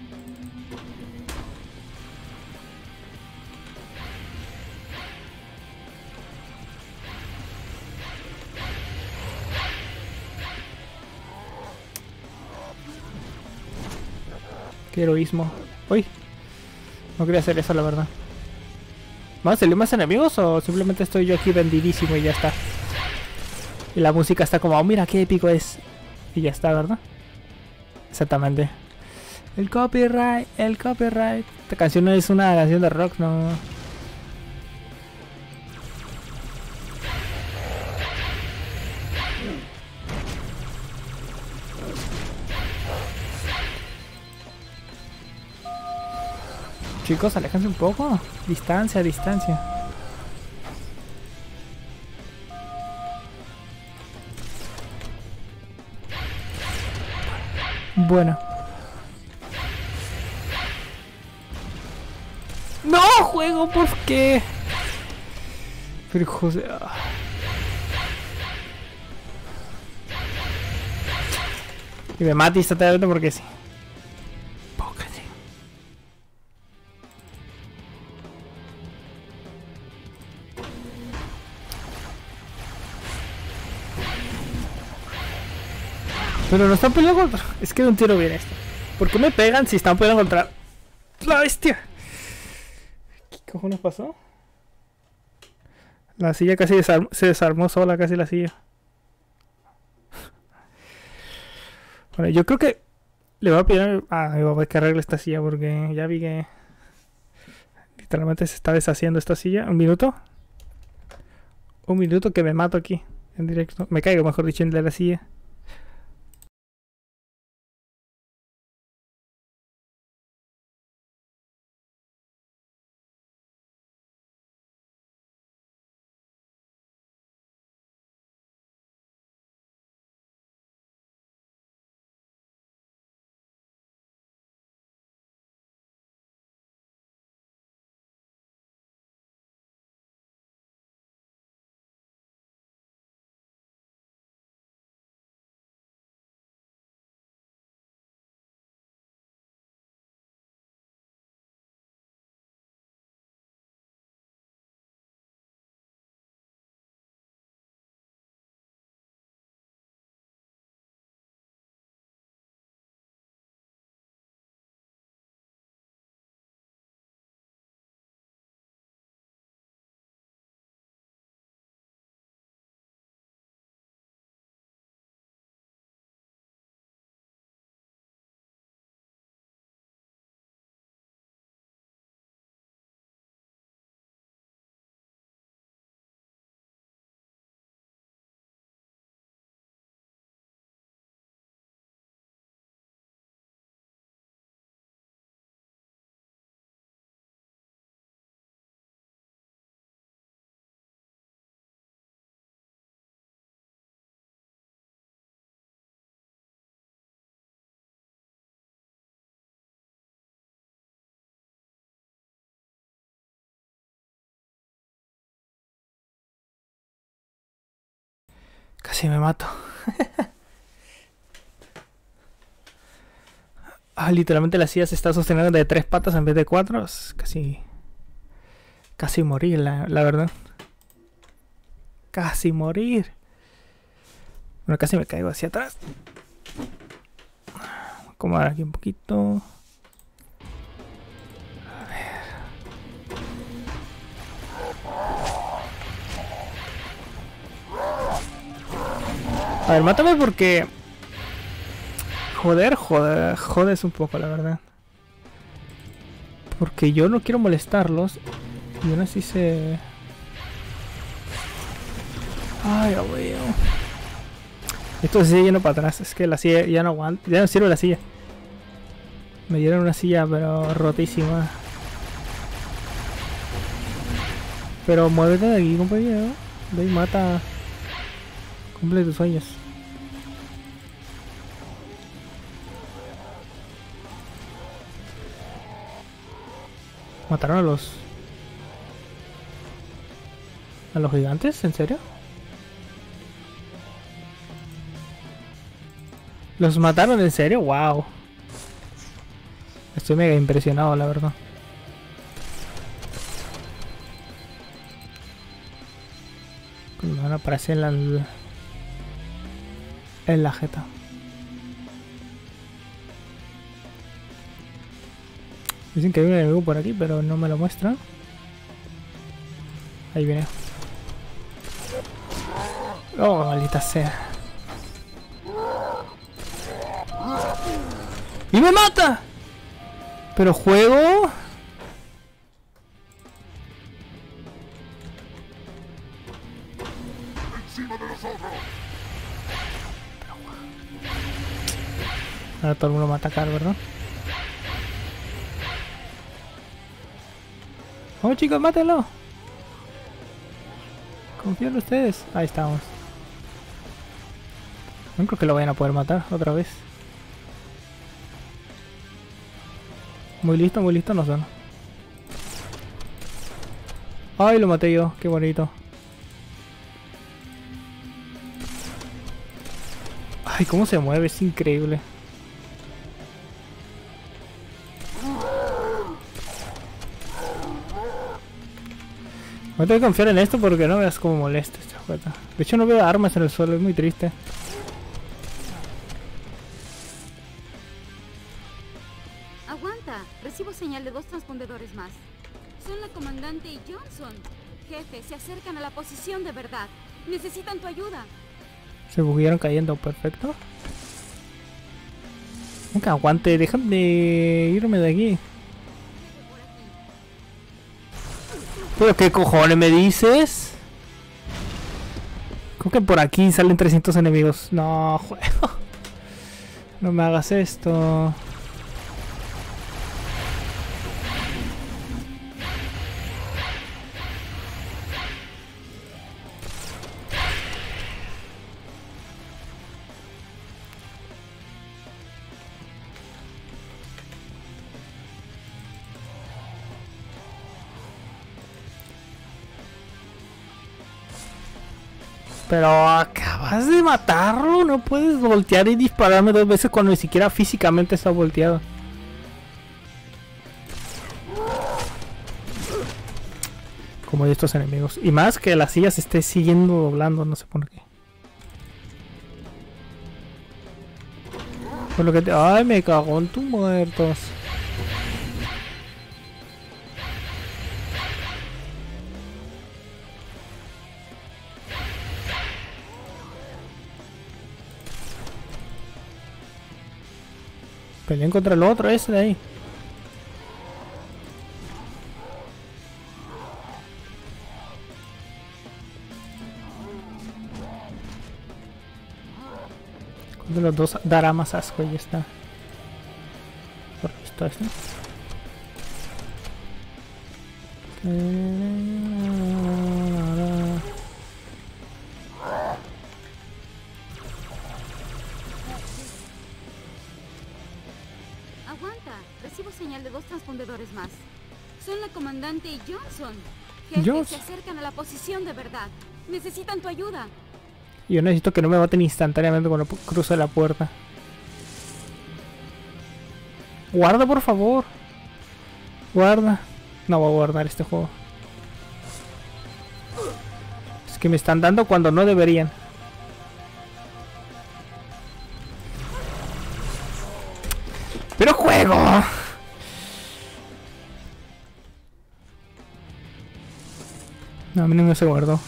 Qué heroísmo. Uy. No quería hacer eso, la verdad. ¿Van a salir más enemigos o simplemente estoy yo aquí vendidísimo y ya está? Y la música está como, oh, mira qué épico es. Y ya está, ¿verdad? Exactamente. El copyright, el copyright. Esta canción no es una canción de rock, no. Chicos, aléjense un poco. Distancia, distancia. Bueno. ¡No, juego! ¿Por qué? Pero José... Ah. Y me mata instantáneamente porque sí. Póngase. Pero no están peleando contra... Es que no entiendo bien esto. ¿Por qué me pegan si están peleando contra la bestia? ¿Qué cojones pasó? La silla casi desarmó, se desarmó sola, casi la silla. Bueno, yo creo que le voy a pedir a mi papá que arregle esta silla porque ya vi que literalmente se está deshaciendo esta silla. Un minuto. Un minuto que me mato aquí en directo. Me caigo, mejor dicho, en la silla. Casi me mato. Ah, literalmente la silla se está sosteniendo de tres patas en vez de cuatro. Es casi... Casi morir, la, la verdad. Casi morir. Bueno, casi me caigo hacia atrás. Voy a acomodar aquí un poquito. A ver. A ver, mátame porque... Joder, joder, jodes un poco, la verdad. Porque yo no quiero molestarlos. Y aún así se... Ay, Dios mío. Esto se sigue yendo para atrás. Es que la silla ya no aguanta. Ya no sirve la silla. Me dieron una silla, pero rotísima. Pero muévete de aquí, compañero. Ve y mata. Cumple tus sueños. ¿Mataron a los... a los gigantes? ¿En serio? ¿Los mataron en serio? ¡Wow! Estoy mega impresionado, la verdad. Me van a aparecer en la... en la jeta. Dicen que hay un enemigo por aquí, pero no me lo muestra. Ahí viene. Oh, maldita sea. ¡Y me mata! Pero juego... Ahora todo el mundo va a atacar, ¿verdad? Vamos, chicos, mátenlo. Confío en ustedes. Ahí estamos. No creo que lo vayan a poder matar otra vez. Muy listo, muy listo no son. Ay, lo maté yo, qué bonito. Ay, cómo se mueve, es increíble. No tengo que confiar en esto porque no veas cómo molesta esta jugada. De hecho no veo armas en el suelo, es muy triste. Aguanta, recibo señal de dos transpondedores más. Son la comandante y Johnson. Jefe, se acercan a la posición de verdad. Necesitan tu ayuda. Se buguearon cayendo, perfecto. Nunca aguante, déjame de irme de aquí. ¿Pero qué cojones me dices? ¿Cómo que por aquí salen trescientos enemigos? No, juego. No me hagas esto. Pero acabas de matarlo, no puedes voltear y dispararme dos veces cuando ni siquiera físicamente está volteado. Como de estos enemigos. Y más que la silla se esté siguiendo doblando, no sé por qué. Por lo que te... Ay, me cagó en tus muertos. Peleen contra el otro, ese de ahí. ¿Cuál de los dos dará más asco? Y ya está. Por esto es, ¿no? Recibo señal de dos transpondedores más. Son la comandante y Johnson. Jefe, Jones. se acercan a la posición de verdad. Necesitan tu ayuda. Yo necesito que no me maten instantáneamente cuando cruce la puerta. Guarda, por favor. Guarda. No voy a guardar este juego. Es que me están dando cuando no deberían. ¡Pero juego! No, a mí no se guardó.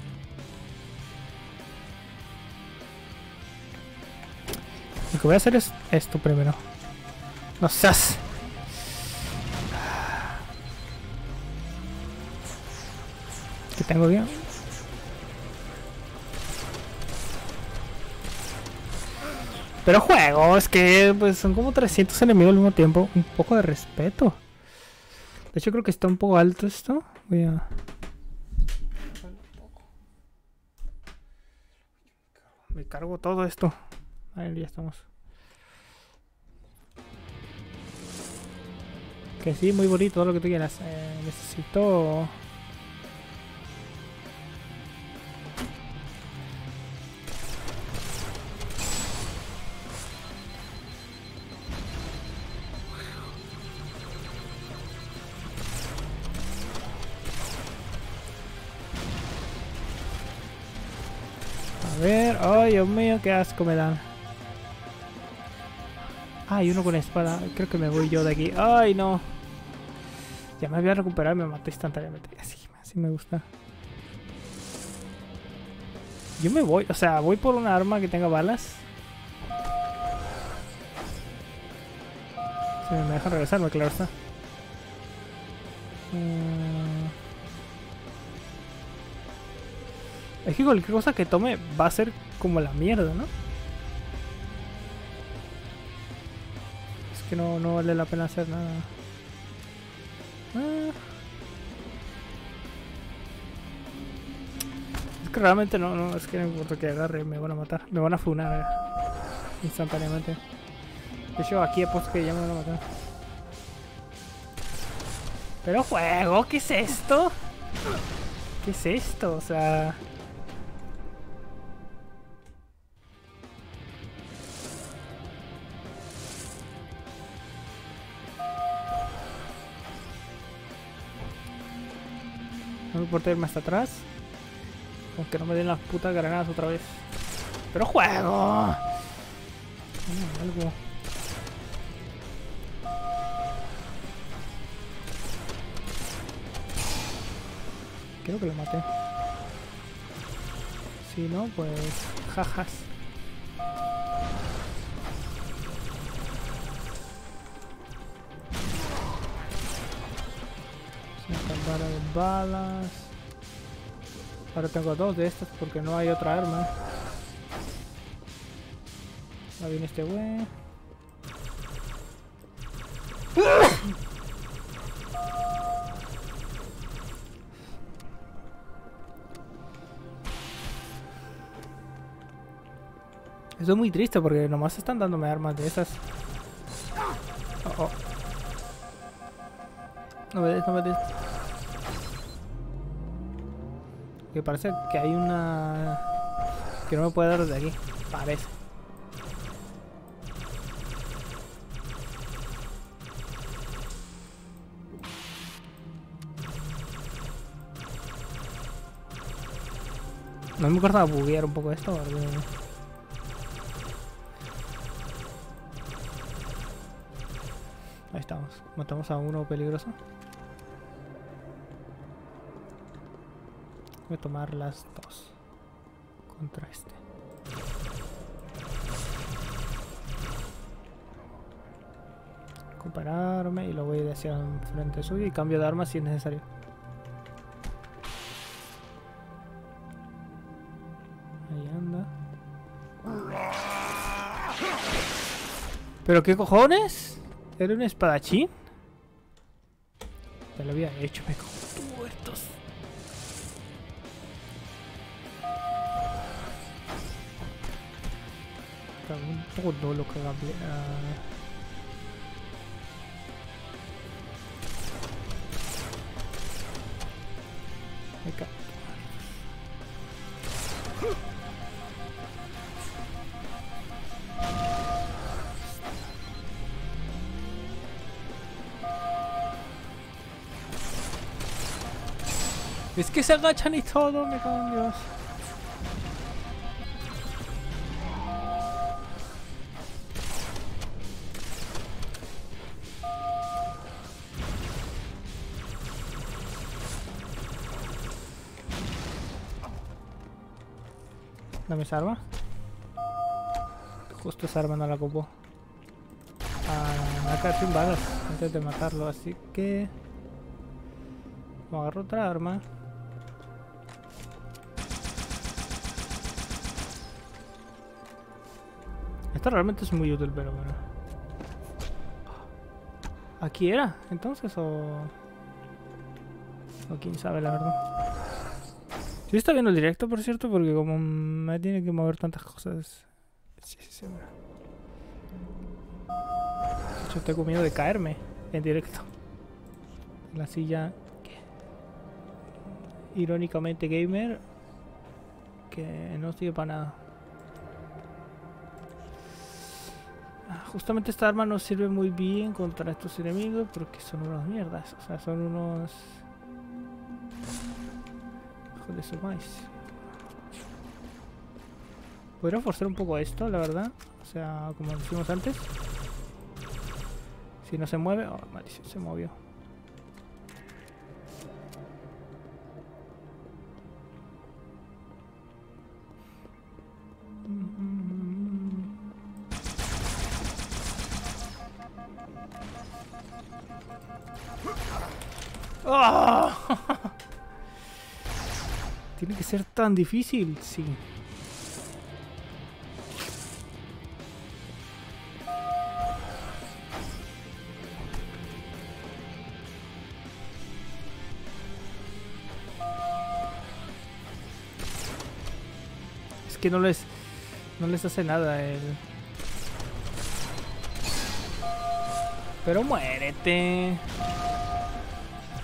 Lo que voy a hacer es esto primero. No seas. ¿Qué tengo bien? Pero juego, es que pues son como trescientos enemigos al mismo tiempo. Un poco de respeto. De hecho creo que está un poco alto esto. Voy a... Me cargo todo esto. Ahí ya estamos. Que sí, muy bonito, todo lo que tú quieras. Eh, necesito... A ver, ay, Dios mío, qué asco me dan. Ah, hay uno con espada. Creo que me voy yo de aquí. Ay, no. Ya me voy a recuperar, me maté instantáneamente. Así, así me gusta. Yo me voy, o sea, voy por una arma que tenga balas. Si me dejan regresarme, claro está. Mm. Es que cualquier cosa que tome va a ser como la mierda, ¿no? Es que no, no vale la pena hacer nada. Ah. Es que realmente no, no, es que no importa que agarre, me van a matar. Me van a funar eh, instantáneamente. De hecho, aquí he puesto que ya me van a matar. Pero juego, ¿qué es esto? ¿Qué es esto? O sea... No me importa irme hasta atrás. Aunque no me den las putas granadas otra vez. ¡Pero juego! Mm, algo. Creo que lo maté. Si no, pues... jajas. Barra de balas. Ahora tengo dos de estas porque no hay otra arma. Ahí viene este güey. Eso es muy triste porque nomás están dándome armas de esas. Oh, oh. No me des, no me des. Que parece que hay una... que no me puede dar desde aquí. Parece. No me importa buguear un poco esto, porque... Ahí estamos. Matamos a uno peligroso. Voy a tomar las dos contra este. Compararme y lo voy hacia frente suyo y cambio de arma si es necesario. Ahí anda. ¿Pero qué cojones? ¿Era un espadachín? Ya lo había hecho, me cago en muertos. Todo lo cagable. Uh... Me cago. Es que se agachan y todo, me cago en Dios. Dame esa arma. Justo esa arma no la ocupó. Ah, me va a quedar sin balas antes de matarlo, así que... me agarro otra arma. Esto realmente es muy útil, pero bueno. ¿Aquí era? Entonces, o... o quién sabe, la verdad. Sí está viendo el directo, por cierto, porque como me tiene que mover tantas cosas... Sí, sí, sí. De hecho, tengo miedo de caerme en directo. La silla... irónicamente gamer, que no sirve para nada. Justamente esta arma no sirve muy bien contra estos enemigos porque son unos mierdas, o sea, son unos... hijo de su maíz. Podría forzar un poco esto, la verdad, o sea, como decimos antes. Si no se mueve... oh, maldición, se movió. ¡Oh! Tiene que ser tan difícil, sí. Es que no les no les hace nada el... pero muérete.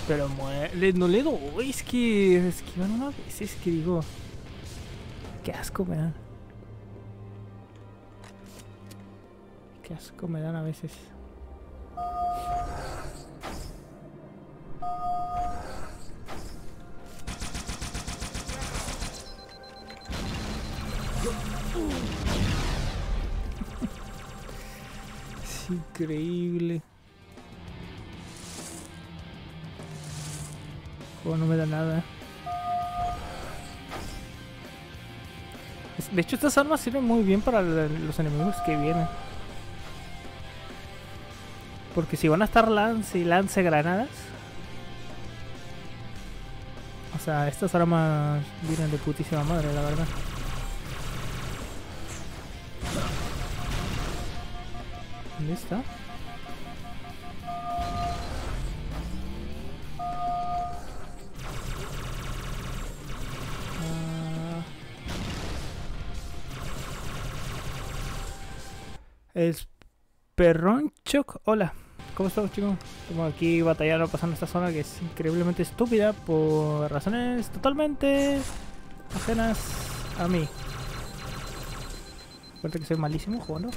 Pero muere, no le doy, es que esquivan una vez, es que digo, qué asco me dan. Qué asco me dan a veces. Es increíble. Oh, no me da nada. De hecho, estas armas sirven muy bien para los enemigos que vienen. Porque si van a estar lance y lance granadas. O sea, estas armas vienen de putísima madre, la verdad. ¿Dónde está? El perrón Choc, hola, ¿cómo estamos, chicos? Estamos aquí batallando pasando esta zona que es increíblemente estúpida por razones totalmente ajenas a mí. Aparte que soy malísimo jugando.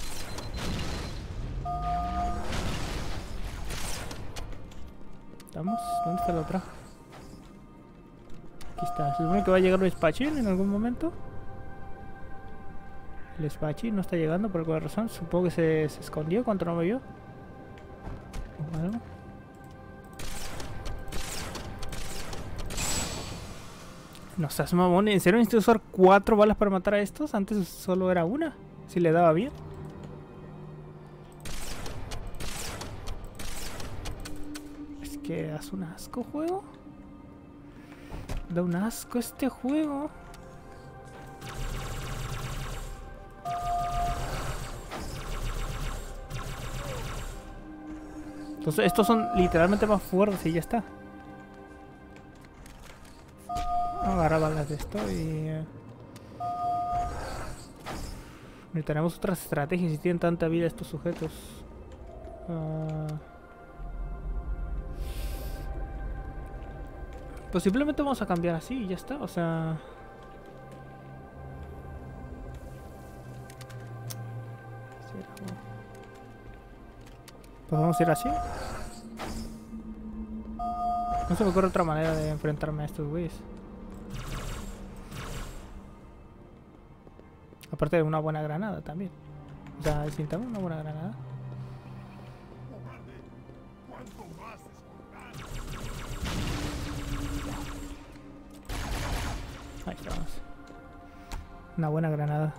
¿Estamos? ¿Dónde está la otra? Aquí está, se supone que va a llegar el Spachín en algún momento. El Spachi no está llegando por alguna razón. Supongo que se, se escondió cuando no me vio. Bueno. No seas mamón. ¿En serio necesito usar cuatro balas para matar a estos? Antes solo era una. Si le daba bien. Es que das un asco, juego. Da un asco este juego. Entonces, estos son literalmente más fuertes y ya está. Agarra balas de esto y... necesitaremos otras estrategias si tienen tanta vida estos sujetos. Uh... Pues simplemente vamos a cambiar así y ya está, o sea... Pues vamos a ir así. No se me ocurre otra manera de enfrentarme a estos güeyes. Aparte de una buena granada también. O sea, necesitamos una buena granada. Ahí estamos. Una buena granada.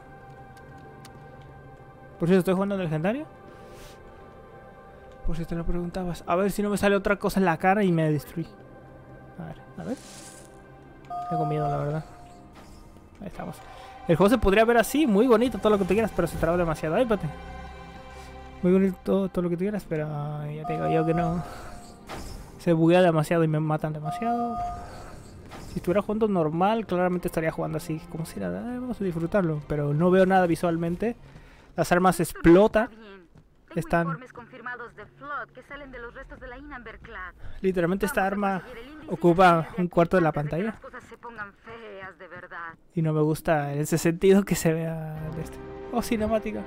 Por cierto, estoy jugando en legendario. Por si te lo preguntabas. A ver si no me sale otra cosa en la cara y me destruí. A ver, a ver. Tengo miedo, la verdad. Ahí estamos. El juego se podría ver así, muy bonito, todo lo que tú quieras, pero se traba demasiado. Ay, espérate. Muy bonito todo, todo lo que tú quieras, pero ya te digo yo que no. Se buguea demasiado y me matan demasiado. Si estuviera jugando normal, claramente estaría jugando así. Como si nada, eh, vamos a disfrutarlo. Pero no veo nada visualmente. Las armas explotan. Tengo Están... informes confirmados de Flood que salen de los restos de la Inamber Clad. Literalmente esta Vamos a arma conseguir el índice ocupa de un aquí cuarto de la antes que pantalla. las cosas se pongan feas de verdad. Y no me gusta en ese sentido que se vea de este. Oh, cinemática.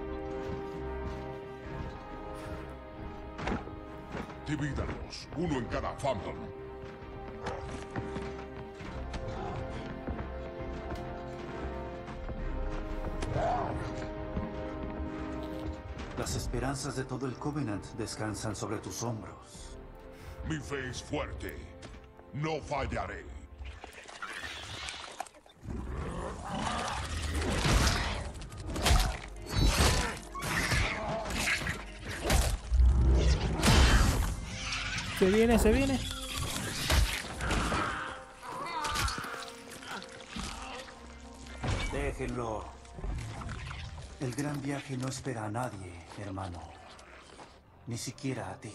Divídanos, uno en cada Phantom. Las esperanzas de todo el Covenant descansan sobre tus hombros. Mi fe es fuerte. No fallaré. Se viene, se viene. Déjenlo. El gran viaje no espera a nadie, hermano. Ni siquiera a ti.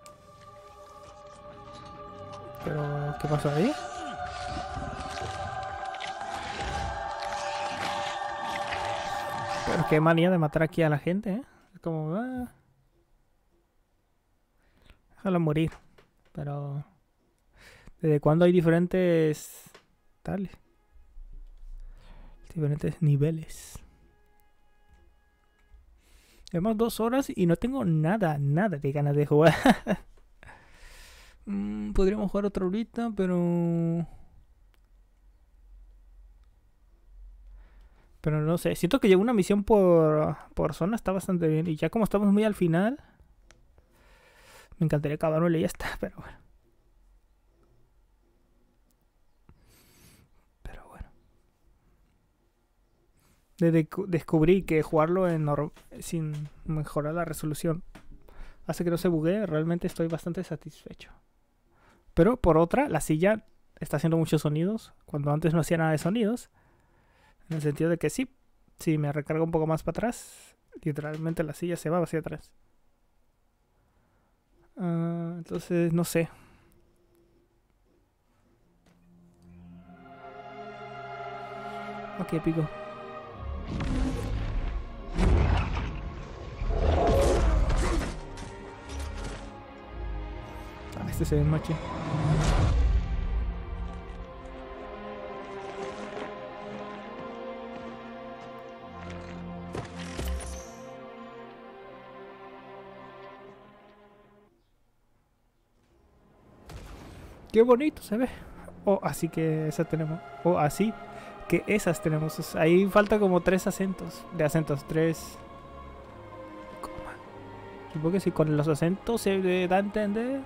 Pero, ¿qué pasó ahí? Pero qué manía de matar aquí a la gente, ¿eh? Es como... Ah, déjalo morir. Pero... ¿Desde cuándo hay diferentes tales? Diferentes niveles. Llevamos dos horas y no tengo nada, nada de ganas de jugar. mm, podríamos jugar otra horita, pero... Pero no sé, siento que llevo una misión por, por zona, está bastante bien. Y ya como estamos muy al final, me encantaría acabármelo y ya está, pero bueno. Pero bueno. Desde que descubrí que jugarlo en sin mejorar la resolución hace que no se buguee, realmente estoy bastante satisfecho. Pero por otra, la silla está haciendo muchos sonidos, cuando antes no hacía nada de sonidos. En el sentido de que sí, si me recargo un poco más para atrás, literalmente la silla se va hacia atrás. Uh, entonces, no sé. Ok, pico. Ah, este se ve macho. Qué bonito se ve. Oh, así que esa tenemos. Oh, así que esas tenemos. Ahí falta como tres acentos. De acentos, tres. Supongo que si con los acentos se da a entender.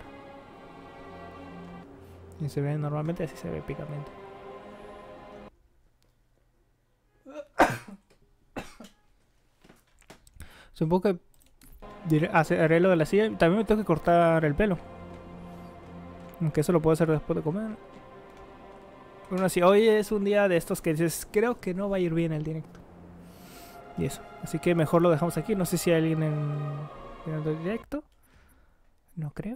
Y se ve normalmente, así se ve épicamente. Supongo que diré, haré lo de la silla. También me tengo que cortar el pelo. Aunque eso lo puedo hacer después de comer. Bueno, así, hoy es un día de estos que dices, creo que no va a ir bien el directo. Y eso. Así que mejor lo dejamos aquí. No sé si hay alguien en, en el directo. No creo.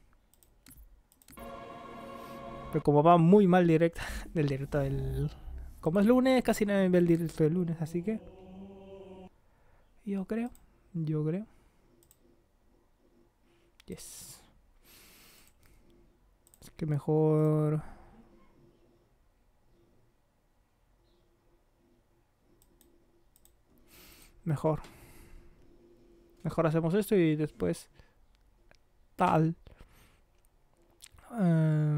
Pero como va muy mal directo. Del directo del... Como es lunes, casi nadie ve el directo del lunes. Así que... Yo creo. Yo creo. Yes. Así que mejor... Mejor. Mejor hacemos esto y después... Tal. Uh...